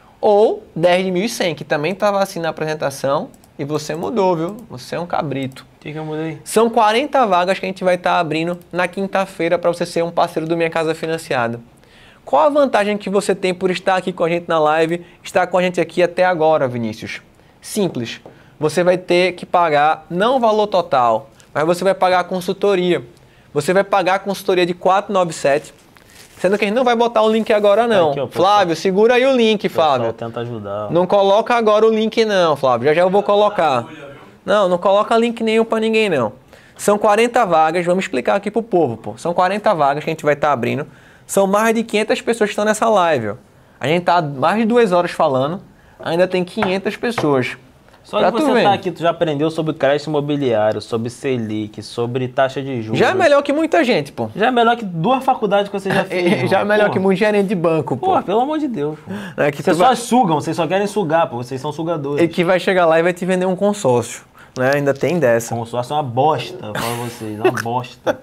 Ou dez de mil e cem, que também estava assim na apresentação e você mudou, viu? Você é um cabrito. O que, que eu mudei? São quarenta vagas que a gente vai estar tá abrindo na quinta-feira para você ser um parceiro do Minha Casa Financiada. Qual a vantagem que você tem por estar aqui com a gente na live, estar com a gente aqui até agora, Vinícius? Simples. Você vai ter que pagar não o valor total, mas você vai pagar a consultoria. Você vai pagar a consultoria de quatrocentos e noventa e sete, sendo que a gente não vai botar o link agora não. Aqui, ó, Flávio, segura aí o link, Flávio. Tenta ajudar. Não coloca agora o link não, Flávio. Já já eu vou colocar. Não, não coloca link nenhum para ninguém não. São quarenta vagas, vamos explicar aqui pro povo, pô. São quarenta vagas que a gente vai estar tá abrindo. São mais de quinhentas pessoas que estão nessa live, ó. A gente tá mais de duas horas falando, ainda tem quinhentas pessoas. Só que você tá aqui, tu já aprendeu sobre crédito imobiliário, sobre Selic, sobre taxa de juros. Já é melhor que muita gente, pô. Já é melhor que duas faculdades que você já fez. Já é melhor pô. que muito gerente de banco, pô. Pô, pelo amor de Deus, pô. É que vocês só vai... sugam, vocês só querem sugar, pô. Vocês são sugadores. E que vai chegar lá e vai te vender um consórcio, né? Ainda tem dessa. Consórcio é uma bosta, eu falo pra vocês, é uma bosta.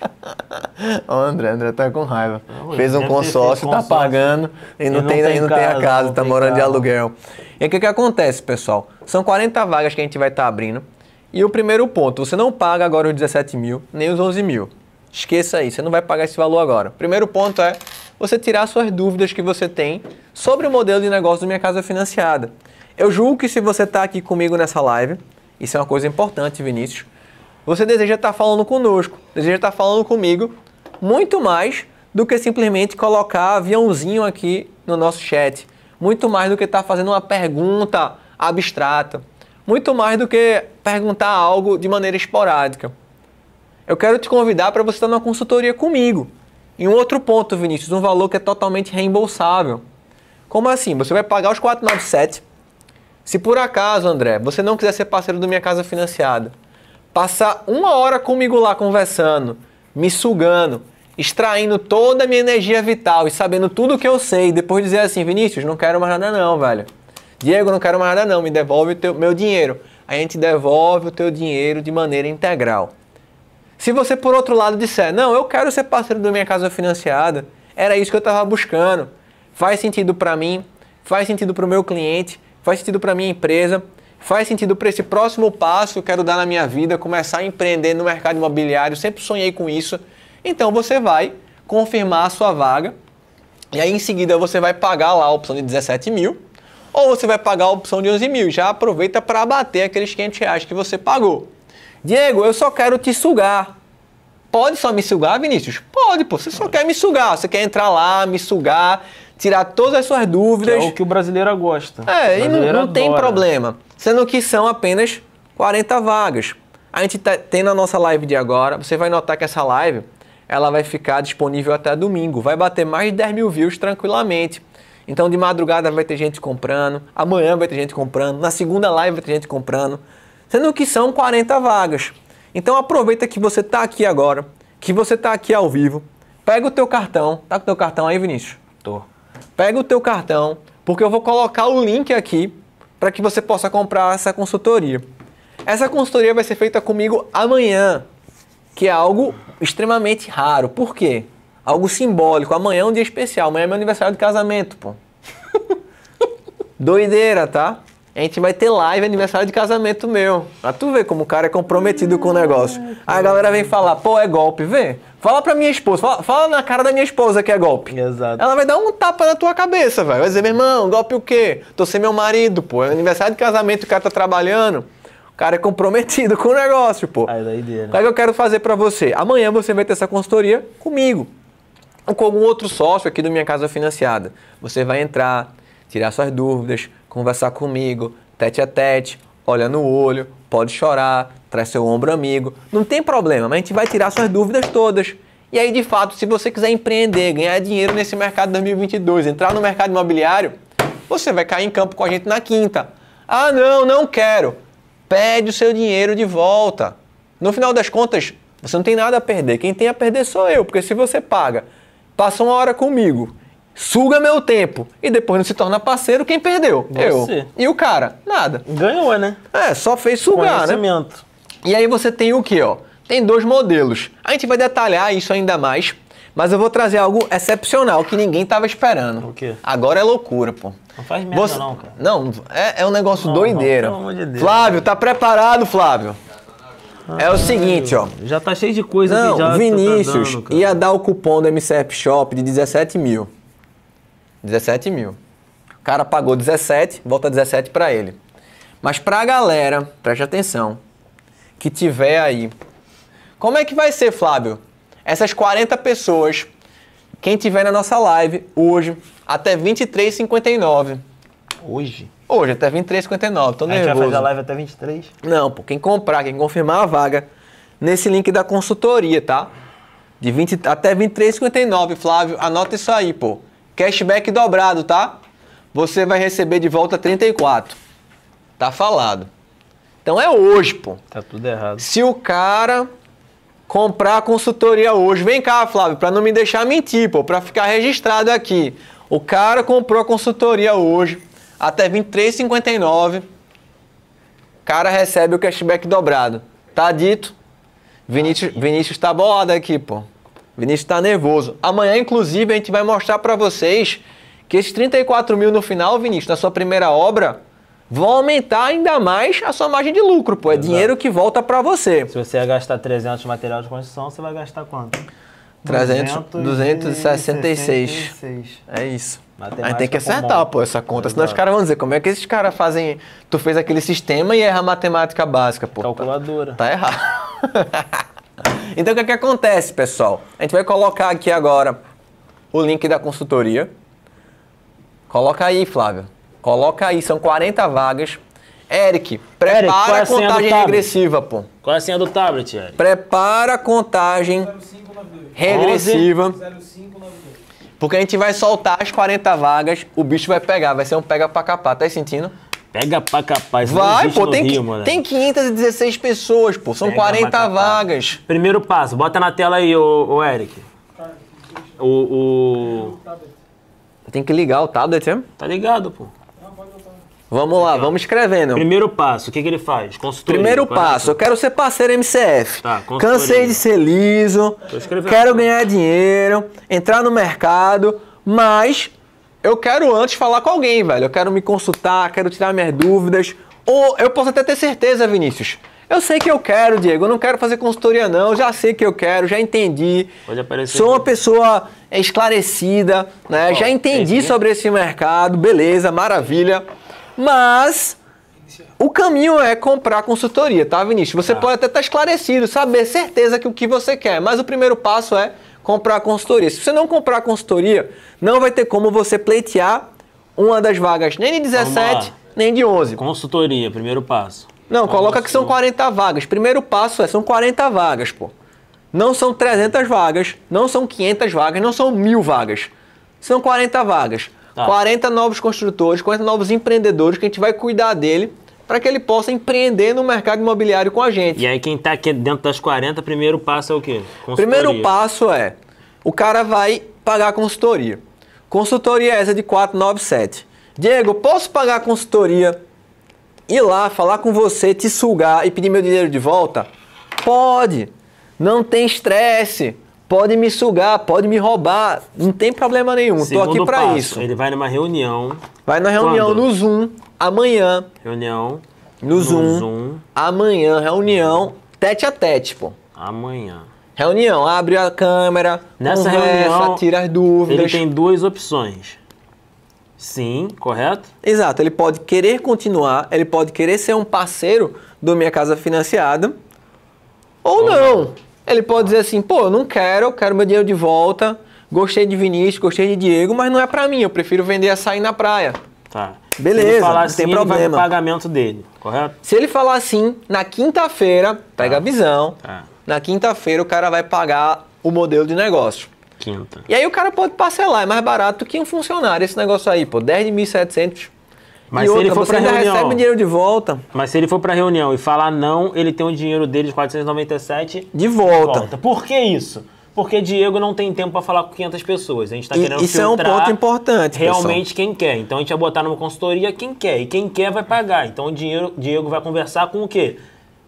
Ó, o André, André tá com raiva. Não, Fez um consórcio, tá pagando e não, não, tem, tem, não casa, tem a casa, tá morando carro. de aluguel. E o que que acontece, pessoal? São quarenta vagas que a gente vai estar tá abrindo. E o primeiro ponto, você não paga agora os dezessete mil, nem os onze mil. Esqueça aí, você não vai pagar esse valor agora. O primeiro ponto é você tirar suas dúvidas que você tem sobre o modelo de negócio do Minha Casa Financiada. Eu julgo que se você está aqui comigo nessa live, isso é uma coisa importante, Vinícius, você deseja estar falando conosco, deseja estar falando comigo muito mais do que simplesmente colocar aviãozinho aqui no nosso chat. Muito mais do que estar fazendo uma pergunta abstrata. Muito mais do que perguntar algo de maneira esporádica. Eu quero te convidar para você estar numa consultoria comigo. E um outro ponto, Vinícius, um valor que é totalmente reembolsável. Como assim? Você vai pagar os quatrocentos e noventa e sete. Se por acaso, André, você não quiser ser parceiro do Minha Casa Financiada, passar uma hora comigo lá conversando, me sugando, extraindo toda a minha energia vital e sabendo tudo o que eu sei, depois dizer assim, Vinícius, não quero mais nada não, velho. Diego, não quero mais nada não, me devolve o teu, meu dinheiro. A gente devolve o teu dinheiro de maneira integral. Se você, por outro lado, disser, não, eu quero ser parceiro da Minha Casa Financiada, era isso que eu estava buscando, faz sentido para mim, faz sentido para o meu cliente, faz sentido para a minha empresa, faz sentido para esse próximo passo que eu quero dar na minha vida, começar a empreender no mercado imobiliário, sempre sonhei com isso. Então você vai confirmar a sua vaga e aí em seguida você vai pagar lá a opção de dezessete mil ou você vai pagar a opção de onze mil. Já aproveita para abater aqueles quinhentos reais que você pagou. Diego, eu só quero te sugar. Pode só me sugar, Vinícius? Pode, pô. Você só quer me sugar. Você quer entrar lá, me sugar, tirar todas as suas dúvidas. Que é o que o brasileiro gosta. É, e não, não tem adora. problema. Sendo que são apenas quarenta vagas. A gente tá, tem na nossa live de agora, você vai notar que essa live, ela vai ficar disponível até domingo. Vai bater mais de dez mil views tranquilamente. Então de madrugada vai ter gente comprando, amanhã vai ter gente comprando, na segunda live vai ter gente comprando. Sendo que são quarenta vagas. Então aproveita que você está aqui agora, que você está aqui ao vivo, pega o teu cartão, tá com o teu cartão aí, Vinícius? Tô. Pega o teu cartão, porque eu vou colocar o link aqui para que você possa comprar essa consultoria. Essa consultoria vai ser feita comigo amanhã, que é algo extremamente raro. Por quê? Algo simbólico. Amanhã é um dia especial, amanhã é meu aniversário de casamento, pô. Doideira, tá? A gente vai ter live aniversário de casamento meu. Pra tu ver como o cara é comprometido com o negócio. Aí a galera vem falar, pô, é golpe, vê. Fala pra minha esposa, fala, fala na cara da minha esposa que é golpe. Exato. Ela vai dar um tapa na tua cabeça, velho. Vai dizer, meu irmão, golpe o quê? Tô sem meu marido, pô. É aniversário de casamento, o cara tá trabalhando. O cara é comprometido com o negócio, pô. Aí, doideira. O que é que eu quero fazer pra você? Amanhã você vai ter essa consultoria comigo. Ou com algum outro sócio aqui do Minha Casa Financiada. Você vai entrar, tirar suas dúvidas, conversar comigo, tete a tete, olha no olho, pode chorar, traz seu ombro amigo. Não tem problema, mas a gente vai tirar suas dúvidas todas. E aí, de fato, se você quiser empreender, ganhar dinheiro nesse mercado de dois mil e vinte e dois, entrar no mercado imobiliário, você vai cair em campo com a gente na quinta. Ah, não, não quero. Pede o seu dinheiro de volta. No final das contas, você não tem nada a perder. Quem tem a perder sou eu, porque se você paga, passa uma hora comigo, suga meu tempo e depois não se torna parceiro, quem perdeu? Você. Eu. E o cara? Nada. Ganhou, né? É, só fez sugar, né? Conhecimento. E aí você tem o quê, ó? Tem dois modelos. A gente vai detalhar isso ainda mais, mas eu vou trazer algo excepcional que ninguém estava esperando. O quê? Agora é loucura, pô. Não faz merda Você... não, cara. Não, é, é um negócio Não, doideira. não, pelo amor de Deus. Flávio, tá preparado, Flávio? Ah, é o seguinte, ó. Já tá cheio de coisa Não, que já Vinícius tá dando, cara. ia dar o cupom do M C F Shop de dezessete mil. dezessete mil. O cara pagou dezessete, volta dezessete para ele. Mas pra galera, preste atenção, que tiver aí. Como é que vai ser, Flávio? Essas quarenta pessoas, quem tiver na nossa live hoje, até vinte e três e cinquenta e nove. Hoje? Hoje, até vinte e três e cinquenta e nove. Tô A gente nervoso. vai fazer a live até vinte e três? Não, pô, quem comprar, quem confirmar a vaga, nesse link da consultoria, tá? De vinte até vinte e três e cinquenta e nove, Flávio, anota isso aí, pô. Cashback dobrado, tá? Você vai receber de volta trinta e quatro. Tá falado. Então é hoje, pô. Tá tudo errado. Se o cara comprar a consultoria hoje, vem cá, Flávio, pra não me deixar mentir, pô, pra ficar registrado aqui. O cara comprou a consultoria hoje, até vinte e três e cinquenta e nove, o cara recebe o cashback dobrado. Tá dito? Vinícius, Vinícius tá bolado aqui, pô. Vinícius tá nervoso. Amanhã, inclusive, a gente vai mostrar pra vocês que esses trinta e quatro mil no final, Vinícius, na sua primeira obra, vão aumentar ainda mais a sua margem de lucro, pô. É Exato. dinheiro que volta pra você. Se você ia gastar trezentos de material de construção, você vai gastar quanto? trezentos, duzentos e sessenta e seis. É isso. A gente tem que acertar, pô, essa conta. Senão os caras vão dizer, como é que esses caras fazem... Tu fez aquele sistema e erra a matemática básica, pô. Calculadora. Tá, tá errado. Então o que é que acontece, pessoal? A gente vai colocar aqui agora o link da consultoria. Coloca aí, Flávio. Coloca aí, são quarenta vagas. Eric, prepara Eric, qual é a a senha do contagem tablet? regressiva, pô. Qual é a senha do tablet, Eric? Prepara a contagem regressiva. Porque a gente vai soltar as quarenta vagas, o bicho vai pegar, vai ser um pega pra capar, tá aí sentindo? Pega pra capaz. Vai, pô, tem, Rio, que, tem quinhentas e dezesseis pessoas, pô, são Pega quarenta pra capar. vagas. Primeiro passo, bota na tela aí, ô, ô Eric. O, o... Tem que ligar o tablet, hein? Tá ligado, pô. Vamos lá, vamos escrevendo. Primeiro passo, o que, que ele faz? Consultoria. Primeiro Qual é passo, eu quero ser parceiro M C F. Tá, consultoria. Cansei de ser liso, Tô escrevendo. quero ganhar dinheiro, entrar no mercado, mas eu quero antes falar com alguém, velho. Eu quero me consultar, quero tirar minhas dúvidas. Ou eu posso até ter certeza, Vinícius. Eu sei que eu quero, Diego, eu não quero fazer consultoria não, eu já sei que eu quero, já entendi. Pode aparecer. Sou uma pessoa esclarecida, né? Ó, já entendi esse aqui? sobre esse mercado, beleza, maravilha. Mas O caminho é comprar consultoria, tá, Vinícius? Você Ah. pode até estar esclarecido, saber certeza que o que você quer, mas o primeiro passo é comprar consultoria. Se você não comprar consultoria, não vai ter como você pleitear uma das vagas nem de dezessete, nem de onze. Consultoria, primeiro passo. Não, coloca que são quarenta vagas. Primeiro passo é, são quarenta vagas, pô. Não são trezentas vagas, não são quinhentas vagas, não são mil vagas. São quarenta vagas. Tá. quarenta novos construtores, quarenta novos empreendedores que a gente vai cuidar dele para que ele possa empreender no mercado imobiliário com a gente. E aí quem tá aqui dentro das quarenta, primeiro passo é o quê? Consultoria. Primeiro passo é, o cara vai pagar a consultoria. Consultoria essa de quatrocentos e noventa e sete. Diego, posso pagar a consultoria, ir lá, falar com você, te sugar e pedir meu dinheiro de volta? Pode. Não tem estresse. Pode me sugar, pode me roubar. Não tem problema nenhum. Estou aqui Segundo para passo, isso. Ele vai numa reunião. Vai na reunião Quando? no Zoom, amanhã. Reunião. No, Zoom, Zoom. Amanhã, reunião, tete a tete, pô. Amanhã. Reunião, abre a câmera, Nessa conversa, reunião, tira as dúvidas. Ele tem duas opções. Sim, correto? Exato, ele pode querer continuar, ele pode querer ser um parceiro do Minha Casa Financiada, ou, ou não. não. Ele pode dizer assim, pô, eu não quero, eu quero meu dinheiro de volta, gostei de Vinícius, gostei de Diego, mas não é pra mim, eu prefiro vender açaí na praia. Tá. Beleza, Se ele falar não assim, tem ele problema. vai pro pagamento dele, correto? Se ele falar assim, na quinta-feira, pega Tá. a visão, Tá. na quinta-feira o cara vai pagar o modelo de negócio. Quinta. E aí o cara pode parcelar, é mais barato que um funcionário esse negócio aí, pô, dez de mil e setecentos. Mas E se outra, ele for você pra ainda reunião, recebe o dinheiro de volta, mas se ele for pra reunião e falar não, ele tem o dinheiro dele de quatrocentos e noventa e sete de volta. volta. Por que isso? Porque Diego não tem tempo para falar com quinhentas pessoas. A gente está E- querendo isso é um filtrar ponto importante, realmente quem quer. Então a gente vai botar numa consultoria quem quer. E quem quer vai pagar. Então o dinheiro, Diego vai conversar com o quê?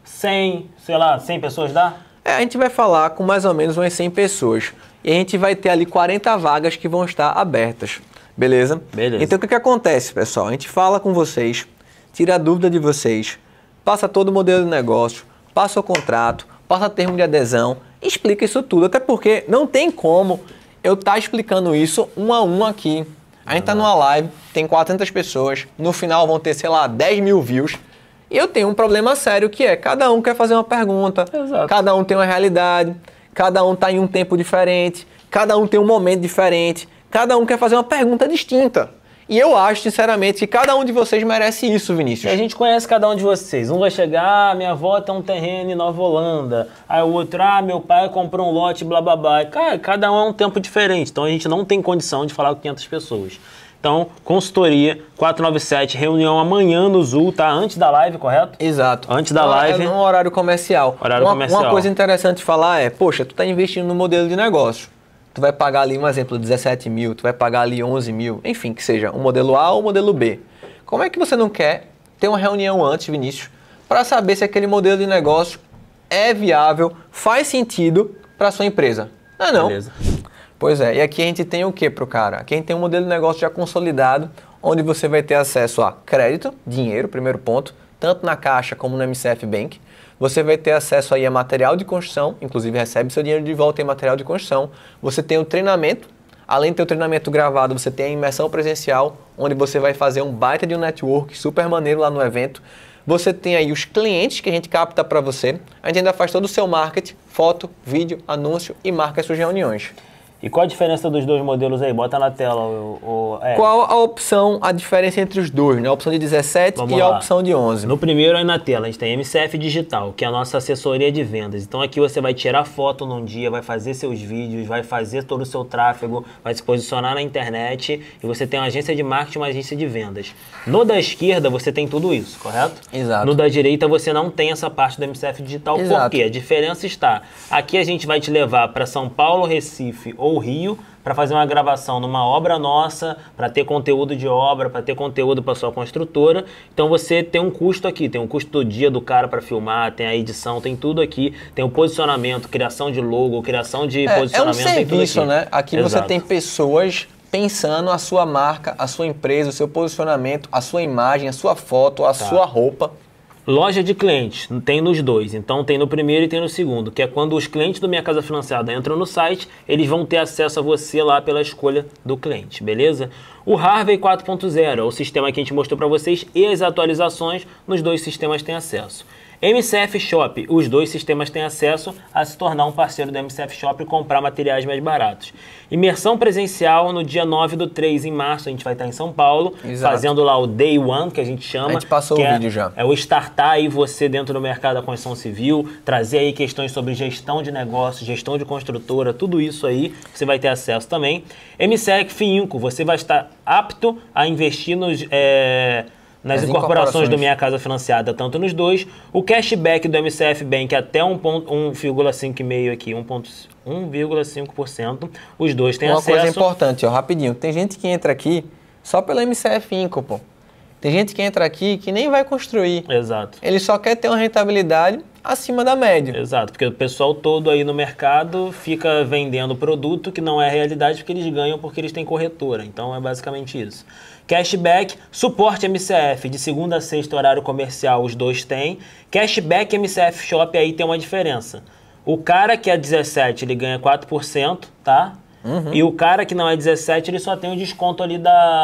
cem, sei lá, cem pessoas dá? É, a gente vai falar com mais ou menos umas cem pessoas. E a gente vai ter ali quarenta vagas que vão estar abertas. Beleza? Beleza. Então o que, que acontece, pessoal? A gente fala com vocês, tira a dúvida de vocês, passa todo o modelo de negócio, passa o contrato, passa termo de adesão, explica isso tudo. Até porque não tem como eu estar explicando isso um a um aqui. A gente está numa live, tem quatrocentas pessoas, no final vão ter, sei lá, dez mil views. E eu tenho um problema sério que é, cada um quer fazer uma pergunta, Exato. cada um tem uma realidade, cada um está em um tempo diferente, cada um tem um momento diferente, cada um quer fazer uma pergunta distinta. E eu acho, sinceramente, que cada um de vocês merece isso, E Vinícius. a gente conhece cada um de vocês. Um vai chegar, ah, minha avó tem um terreno em Nova Holanda. Aí o outro, ah, meu pai comprou um lote, blá, blá, blá. Cara, cada um é um tempo diferente. Então a gente não tem condição de falar com quinhentas pessoas. Então, consultoria, quatrocentos e noventa e sete, reunião amanhã no Zul, tá? Antes da live, correto? Exato. Antes da Não, live. É um horário comercial. Horário uma, comercial. Uma coisa interessante de falar é, poxa, tu está investindo no modelo de negócio. Tu vai pagar ali, um exemplo, dezessete mil, tu vai pagar ali onze mil, enfim, que seja um modelo A ou um modelo B. Como é que você não quer ter uma reunião antes, Vinícius, para saber se aquele modelo de negócio é viável, faz sentido para sua empresa? Não é não? Beleza. Pois é, e aqui a gente tem o que pro cara? Aqui a gente tem um modelo de negócio já consolidado, onde você vai ter acesso a crédito, dinheiro, primeiro ponto, tanto na Caixa como no M C F Bank. Você vai ter acesso aí a material de construção, inclusive recebe seu dinheiro de volta em material de construção. Você tem o treinamento, além de ter o treinamento gravado, você tem a imersão presencial, onde você vai fazer um baita de um network super maneiro lá no evento. Você tem aí os clientes que a gente capta para você. A gente ainda faz todo o seu marketing, foto, vídeo, anúncio e marca as suas reuniões. E qual a diferença dos dois modelos aí? Bota na tela o... o é. Qual a opção, a diferença entre os dois, né? A opção de dezessete Vamos e a lá. opção de onze. No primeiro aí na tela, a gente tem M C F Digital, que é a nossa assessoria de vendas. Então aqui você vai tirar foto num dia, vai fazer seus vídeos, vai fazer todo o seu tráfego, vai se posicionar na internet e você tem uma agência de marketing e uma agência de vendas. No da esquerda você tem tudo isso, correto? Exato. No da direita você não tem essa parte do M C F Digital. Exato. Por quê? A diferença está, aqui a gente vai te levar para São Paulo, Recife ou Rio, para fazer uma gravação numa obra nossa, para ter conteúdo de obra, para ter conteúdo para sua construtora. Então você tem um custo aqui, tem um custo do dia do cara para filmar, tem a edição, tem tudo aqui, tem o posicionamento, criação de logo, criação de É, é um posicionamento, tem tudo serviço, aqui. né? Aqui você Exato. tem pessoas pensando a sua marca, a sua empresa, o seu posicionamento, a sua imagem, a sua foto, a Tá. sua roupa. Loja de clientes, tem nos dois. Então tem no primeiro e tem no segundo, que é quando os clientes do Minha Casa Financiada entram no site, eles vão ter acesso a você lá pela escolha do cliente, beleza? O Harvey quatro ponto zero é o sistema que a gente mostrou para vocês e as atualizações nos dois sistemas têm acesso. M C F Shop, os dois sistemas têm acesso a se tornar um parceiro do M C F Shop e comprar materiais mais baratos. Imersão presencial no dia nove do três, em março, a gente vai estar em São Paulo, Exato. fazendo lá o Day One, que a gente chama. A gente passou o é, vídeo já. É o startar aí você dentro do mercado da construção civil, trazer aí questões sobre gestão de negócio, gestão de construtora, tudo isso aí você vai ter acesso também. M C F Inco, você vai estar apto a investir nos... É, nas As incorporações, incorporações do Minha Casa Financiada, tanto nos dois. O cashback do M C F Bank até um vírgula cinco por cento aqui, um vírgula cinco por cento. Os dois têm Uma acesso. Uma coisa importante, ó, rapidinho. Tem gente que entra aqui só pela M C F Inco, pô. Tem gente que entra aqui que nem vai construir. Exato. Ele só quer ter uma rentabilidade acima da média. Exato, porque o pessoal todo aí no mercado fica vendendo produto que não é realidade porque eles ganham porque eles têm corretora. Então é basicamente isso. Cashback, suporte M C F, de segunda a sexta, horário comercial, os dois têm. Cashback M C F Shop, aí tem uma diferença. O cara que é dezessete, ele ganha quatro por cento, tá? Uhum. E o cara que não é dezessete, ele só tem o desconto ali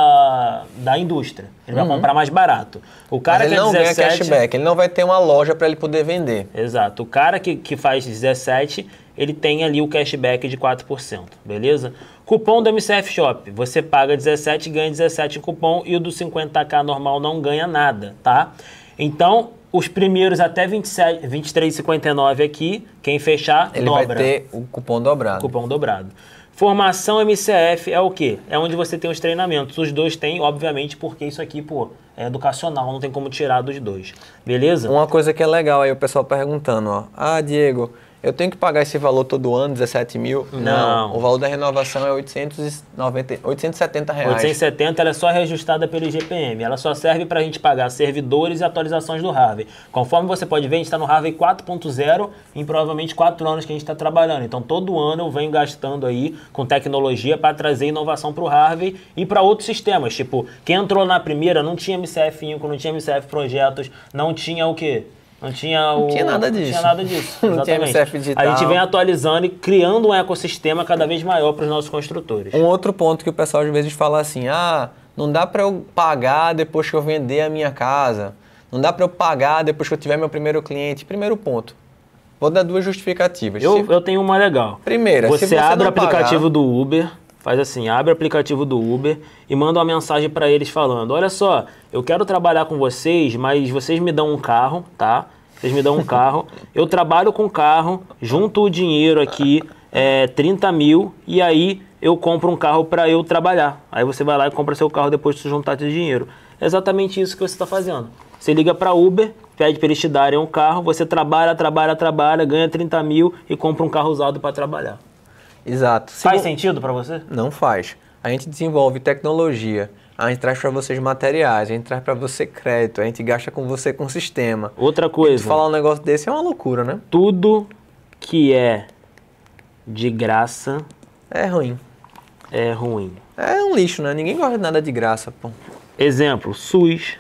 da, da indústria. Ele vai uhum. comprar mais barato. O cara Mas ele que é não dezessete, ganha cashback, ele não vai ter uma loja para ele poder vender. Exato. O cara que, que faz dezessete, ele tem ali o cashback de quatro por cento, beleza? Cupom do M C F Shop, você paga dezessete e ganha dezessete em cupom, e o do cinquenta K normal não ganha nada, tá? Então, os primeiros até vinte e sete, vinte e três e cinquenta e nove aqui, quem fechar, ele dobra. vai ter o cupom dobrado. Cupom dobrado. Formação M C F é o quê? É onde você tem os treinamentos. Os dois têm, obviamente, porque isso aqui, pô, é educacional, não tem como tirar dos dois. Beleza? Uma coisa que é legal aí, o pessoal perguntando, ó. Ah, Diego, eu tenho que pagar esse valor todo ano, dezessete mil? Não. Não. O valor da renovação é oitocentos e noventa, oitocentos e setenta reais. oitocentos e setenta, ela é só reajustada pelo I G P M. Ela só serve para a gente pagar servidores e atualizações do Harvey. Conforme você pode ver, a gente está no Harvey quatro ponto zero em provavelmente quatro anos que a gente está trabalhando. Então, todo ano eu venho gastando aí com tecnologia para trazer inovação para o Harvey e para outros sistemas. Tipo, quem entrou na primeira não tinha M C F Inco, não tinha M C F Projetos, não tinha o quê? Não tinha, o... não tinha nada disso. Não tinha nada disso, não exatamente. tinha M C F digital. A gente vem atualizando e criando um ecossistema cada vez maior para os nossos construtores. Um outro ponto que o pessoal às vezes fala assim, ah, não dá para eu pagar depois que eu vender a minha casa. Não dá para eu pagar depois que eu tiver meu primeiro cliente. Primeiro ponto. Vou dar duas justificativas. Eu, se... eu tenho uma legal. Primeira, você, se você abre não o aplicativo pagar... do Uber, faz assim, abre o aplicativo do Uber e manda uma mensagem para eles falando, olha só, eu quero trabalhar com vocês, mas vocês me dão um carro, tá? Vocês me dão um carro, eu trabalho com o carro, junto o dinheiro aqui, é, trinta mil, e aí eu compro um carro para eu trabalhar. Aí você vai lá e compra seu carro depois de juntar seu dinheiro. É exatamente isso que você está fazendo. Você liga para Uber, pede para eles te darem um carro, você trabalha, trabalha, trabalha, ganha trinta mil e compra um carro usado para trabalhar. Exato. Faz sentido para você? Não faz. A gente desenvolve tecnologia, a gente traz para vocês materiais, a gente traz para você crédito, a gente gasta com você com sistema. Outra coisa. E falar um negócio desse é uma loucura, né? Tudo que é de graça é ruim. É ruim. É um lixo, né? Ninguém gosta de nada de graça, pô. Exemplo, SUS,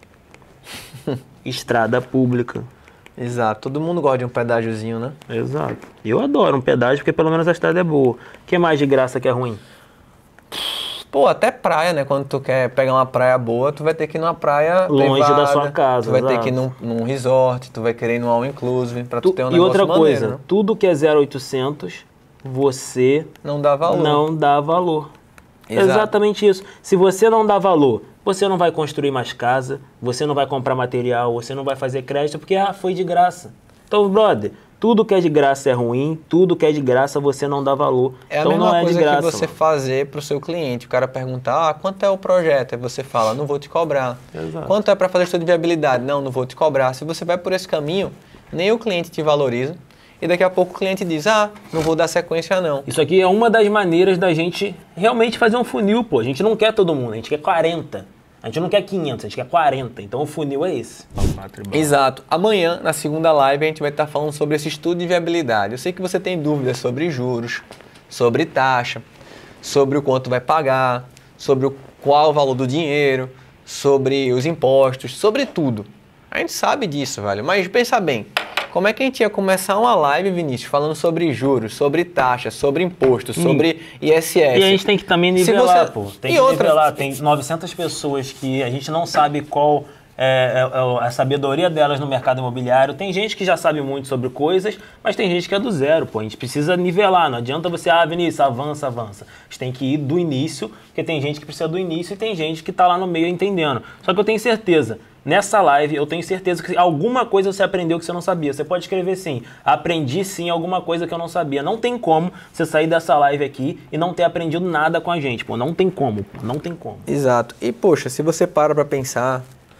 estrada pública. Exato. Todo mundo gosta de um pedágiozinho, né? Exato. Eu adoro um pedágio porque pelo menos a estrada é boa. O que mais de graça que é ruim? Pô, até praia, né? Quando tu quer pegar uma praia boa, tu vai ter que ir numa praia longe privada, da sua casa. Tu vai exato. ter que ir num, num resort, tu vai querer ir num all inclusive pra tu, tu ter um e negócio outra maneiro, coisa, né? Tudo que é zero oitocentos, você não dá valor. Não dá valor. Exato. Exatamente isso. Se você não dá valor, você não vai construir mais casa, você não vai comprar material, você não vai fazer crédito, porque ah, foi de graça. Então, brother, tudo que é de graça é ruim, tudo que é de graça você não dá valor. É a então, mesma não é coisa de graça, que você mano. fazer para o seu cliente. O cara perguntar, ah, quanto é o projeto? Aí você fala, não vou te cobrar. Exato. Quanto é para fazer estudo de viabilidade? Não, não vou te cobrar. Se você vai por esse caminho, nem o cliente te valoriza. E daqui a pouco o cliente diz, ah, não vou dar sequência não. Isso aqui é uma das maneiras da gente realmente fazer um funil, pô. A gente não quer todo mundo, a gente quer quarenta. A gente não quer quinhentos, a gente quer quarenta. Então o funil é esse. Exato. Amanhã, na segunda live, a gente vai estar falando sobre esse estudo de viabilidade. Eu sei que você tem dúvidas sobre juros, sobre taxa, sobre o quanto vai pagar, sobre o, qual o valor do dinheiro, sobre os impostos, sobre tudo. A gente sabe disso, velho. Mas pensa bem, como é que a gente ia começar uma live, Vinícius, falando sobre juros, sobre taxa, sobre imposto, sobre I S S? E a gente tem que também nivelar, você... pô. Tem e que outra... nivelar. Tem novecentas pessoas que a gente não sabe qual é, é a sabedoria delas no mercado imobiliário. Tem gente que já sabe muito sobre coisas, mas tem gente que é do zero, pô. A gente precisa nivelar. Não adianta você, ah, Vinícius, avança, avança. A gente tem que ir do início, porque tem gente que precisa do início e tem gente que tá lá no meio entendendo. Só que eu tenho certeza, nessa live, eu tenho certeza que alguma coisa você aprendeu que você não sabia. Você pode escrever sim, aprendi sim alguma coisa que eu não sabia. Não tem como você sair dessa live aqui e não ter aprendido nada com a gente, pô. Não tem como, pô. Não tem como. Exato. E, poxa, se você para pra pensar...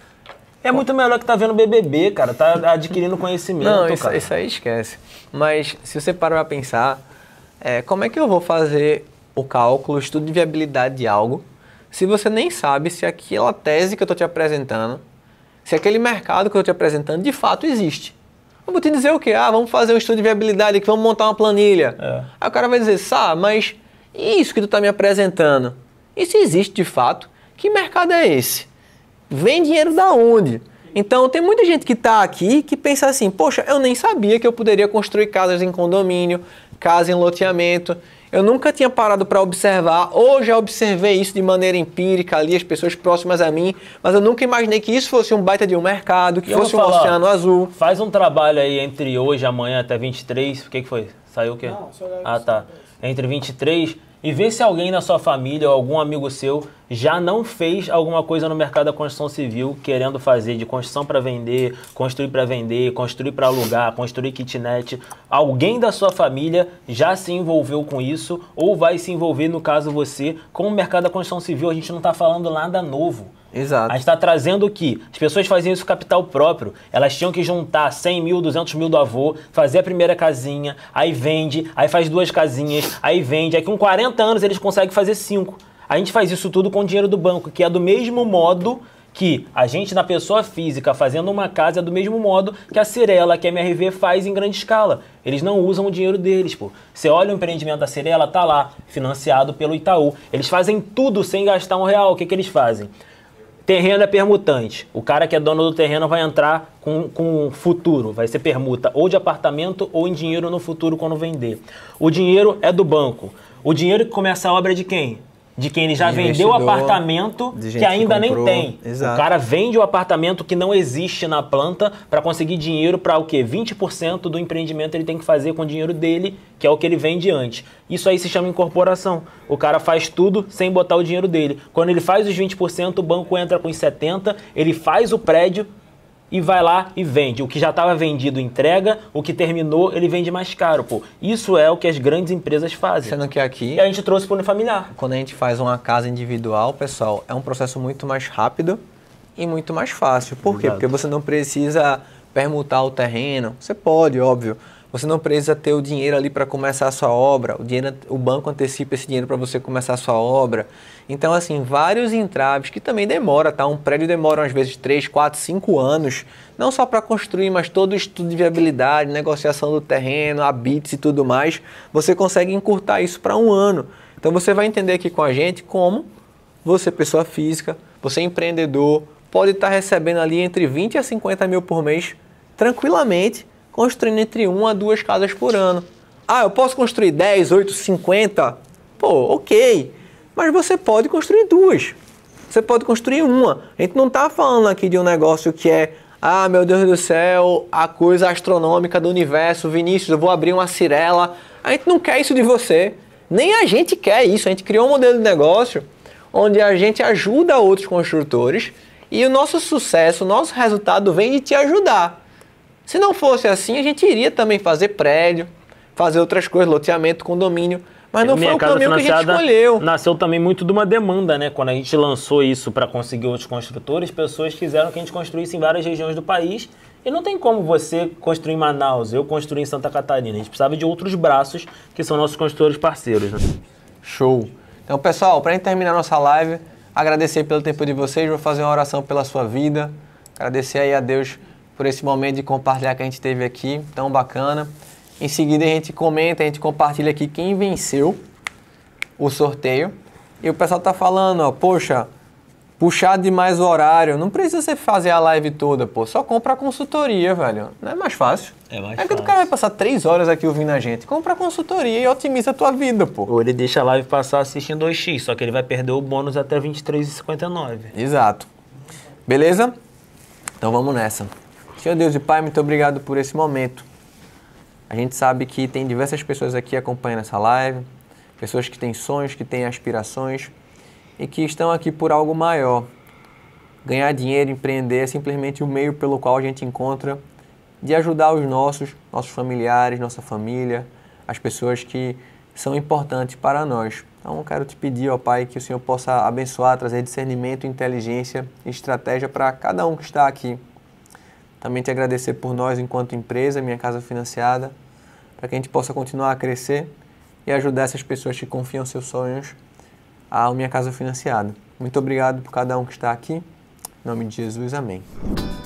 É muito melhor que tá vendo B B B, cara. Tá adquirindo conhecimento, Não, isso, cara. isso aí esquece. Mas se você para pra pensar, é, como é que eu vou fazer o cálculo, o estudo de viabilidade de algo, se você nem sabe se aquela tese que eu tô te apresentando, se aquele mercado que eu estou te apresentando de fato existe. Eu vou te dizer o quê? Ah, vamos fazer um estudo de viabilidade aqui, vamos montar uma planilha. É. Aí o cara vai dizer, Sá, mas isso que tu está me apresentando, isso existe de fato? Que mercado é esse? Vem dinheiro da onde? Então tem muita gente que está aqui que pensa assim, poxa, eu nem sabia que eu poderia construir casas em condomínio, casa em loteamento. Eu nunca tinha parado para observar, ou já observei isso de maneira empírica ali, as pessoas próximas a mim, mas eu nunca imaginei que isso fosse um baita de um mercado, que fosse um oceano azul. Faz um trabalho aí entre hoje e amanhã até vinte e três, o que que foi? Saiu o quê? Não, só ah, tá. Entre vinte e três, e vê se alguém na sua família ou algum amigo seu já não fez alguma coisa no mercado da construção civil, querendo fazer de construção para vender, construir para vender, construir para alugar, construir kitnet. Alguém da sua família já se envolveu com isso ou vai se envolver, no caso você, com o mercado da construção civil. A gente não está falando nada novo. Exato. A gente está trazendo o que? As pessoas faziam isso capital próprio. Elas tinham que juntar cem mil, duzentos mil do avô, fazer a primeira casinha, aí vende, aí faz duas casinhas, aí vende. Aí com quarenta anos eles conseguem fazer cinco. A gente faz isso tudo com dinheiro do banco, que é do mesmo modo que a gente, na pessoa física, fazendo uma casa, é do mesmo modo que a Cirela, que a M R V faz em grande escala. Eles não usam o dinheiro deles, pô. Você olha o empreendimento da Cirela, tá lá, financiado pelo Itaú. Eles fazem tudo sem gastar um real. O que que eles fazem? Terreno é permutante. O cara que é dono do terreno vai entrar com, com futuro. Vai ser permuta ou de apartamento ou em dinheiro no futuro quando vender. O dinheiro é do banco. O dinheiro que começa a obra é de quem? De quem ele já de vendeu o apartamento que ainda que nem tem. Exato. O cara vende o apartamento que não existe na planta para conseguir dinheiro para o quê? vinte por cento do empreendimento ele tem que fazer com o dinheiro dele, que é o que ele vende antes. Isso aí se chama incorporação. O cara faz tudo sem botar o dinheiro dele. Quando ele faz os vinte por cento, o banco entra com os setenta por cento, ele faz o prédio e vai lá e vende. O que já estava vendido entrega, o que terminou ele vende mais caro, pô. Isso é o que as grandes empresas fazem. Sendo que aqui... E a gente trouxe para o unifamiliar. Quando a gente faz uma casa individual, pessoal, é um processo muito mais rápido e muito mais fácil. Por quê? Exato. Porque você não precisa permutar o terreno. Você pode, óbvio. Você não precisa ter o dinheiro ali para começar a sua obra. O, dinheiro, o banco antecipa esse dinheiro para você começar a sua obra. Então, assim, vários entraves que também demora, tá? Um prédio demora às vezes três, quatro, cinco anos. Não só para construir, mas todo o estudo de viabilidade, negociação do terreno, habites e tudo mais. Você consegue encurtar isso para um ano. Então, você vai entender aqui com a gente como você, pessoa física, você empreendedor, pode estar recebendo ali entre vinte a cinquenta mil por mês, tranquilamente, construindo entre uma a duas casas por ano. Ah, eu posso construir dez, oito, cinquenta? Pô, ok. Mas você pode construir duas. Você pode construir uma. A gente não está falando aqui de um negócio que é, ah, meu Deus do céu, a coisa astronômica do universo, Vinícius, eu vou abrir uma Cirela. A gente não quer isso de você. Nem a gente quer isso. A gente criou um modelo de negócio onde a gente ajuda outros construtores e o nosso sucesso, o nosso resultado vem de te ajudar. Se não fosse assim, a gente iria também fazer prédio, fazer outras coisas, loteamento, condomínio, mas não foi o caminho que a gente escolheu. Nasceu também muito de uma demanda, né? Quando a gente lançou isso para conseguir outros construtores, pessoas quiseram que a gente construísse em várias regiões do país e não tem como você construir em Manaus, eu construir em Santa Catarina. A gente precisava de outros braços que são nossos construtores parceiros, né? Show! Então, pessoal, para a gente terminar nossa live, agradecer pelo tempo de vocês, vou fazer uma oração pela sua vida, agradecer aí a Deus por esse momento de compartilhar que a gente teve aqui, tão bacana. Em seguida a gente comenta, a gente compartilha aqui quem venceu o sorteio. E o pessoal tá falando, ó, poxa, puxar demais o horário. Não precisa você fazer a live toda, pô. Só compra a consultoria, velho. Não é mais fácil? É mais é fácil. É que o cara vai passar três horas aqui ouvindo a gente. Compra a consultoria e otimiza a tua vida, pô. Ou ele deixa a live passar assistindo dois x, só que ele vai perder o bônus até vinte e três reais e cinquenta e nove centavos. Exato. Beleza? Então vamos nessa. Senhor Deus e Pai, muito obrigado por esse momento. A gente sabe que tem diversas pessoas aqui acompanhando essa live, pessoas que têm sonhos, que têm aspirações e que estão aqui por algo maior. Ganhar dinheiro, empreender é simplesmente o meio pelo qual a gente encontra de ajudar os nossos, nossos familiares, nossa família, as pessoas que são importantes para nós. Então eu quero te pedir, ó Pai, que o Senhor possa abençoar, trazer discernimento, inteligência e estratégia para cada um que está aqui. Também te agradecer por nós enquanto empresa, Minha Casa Financiada, para que a gente possa continuar a crescer e ajudar essas pessoas que confiam seus sonhos à Minha Casa Financiada. Muito obrigado por cada um que está aqui. Em nome de Jesus, amém.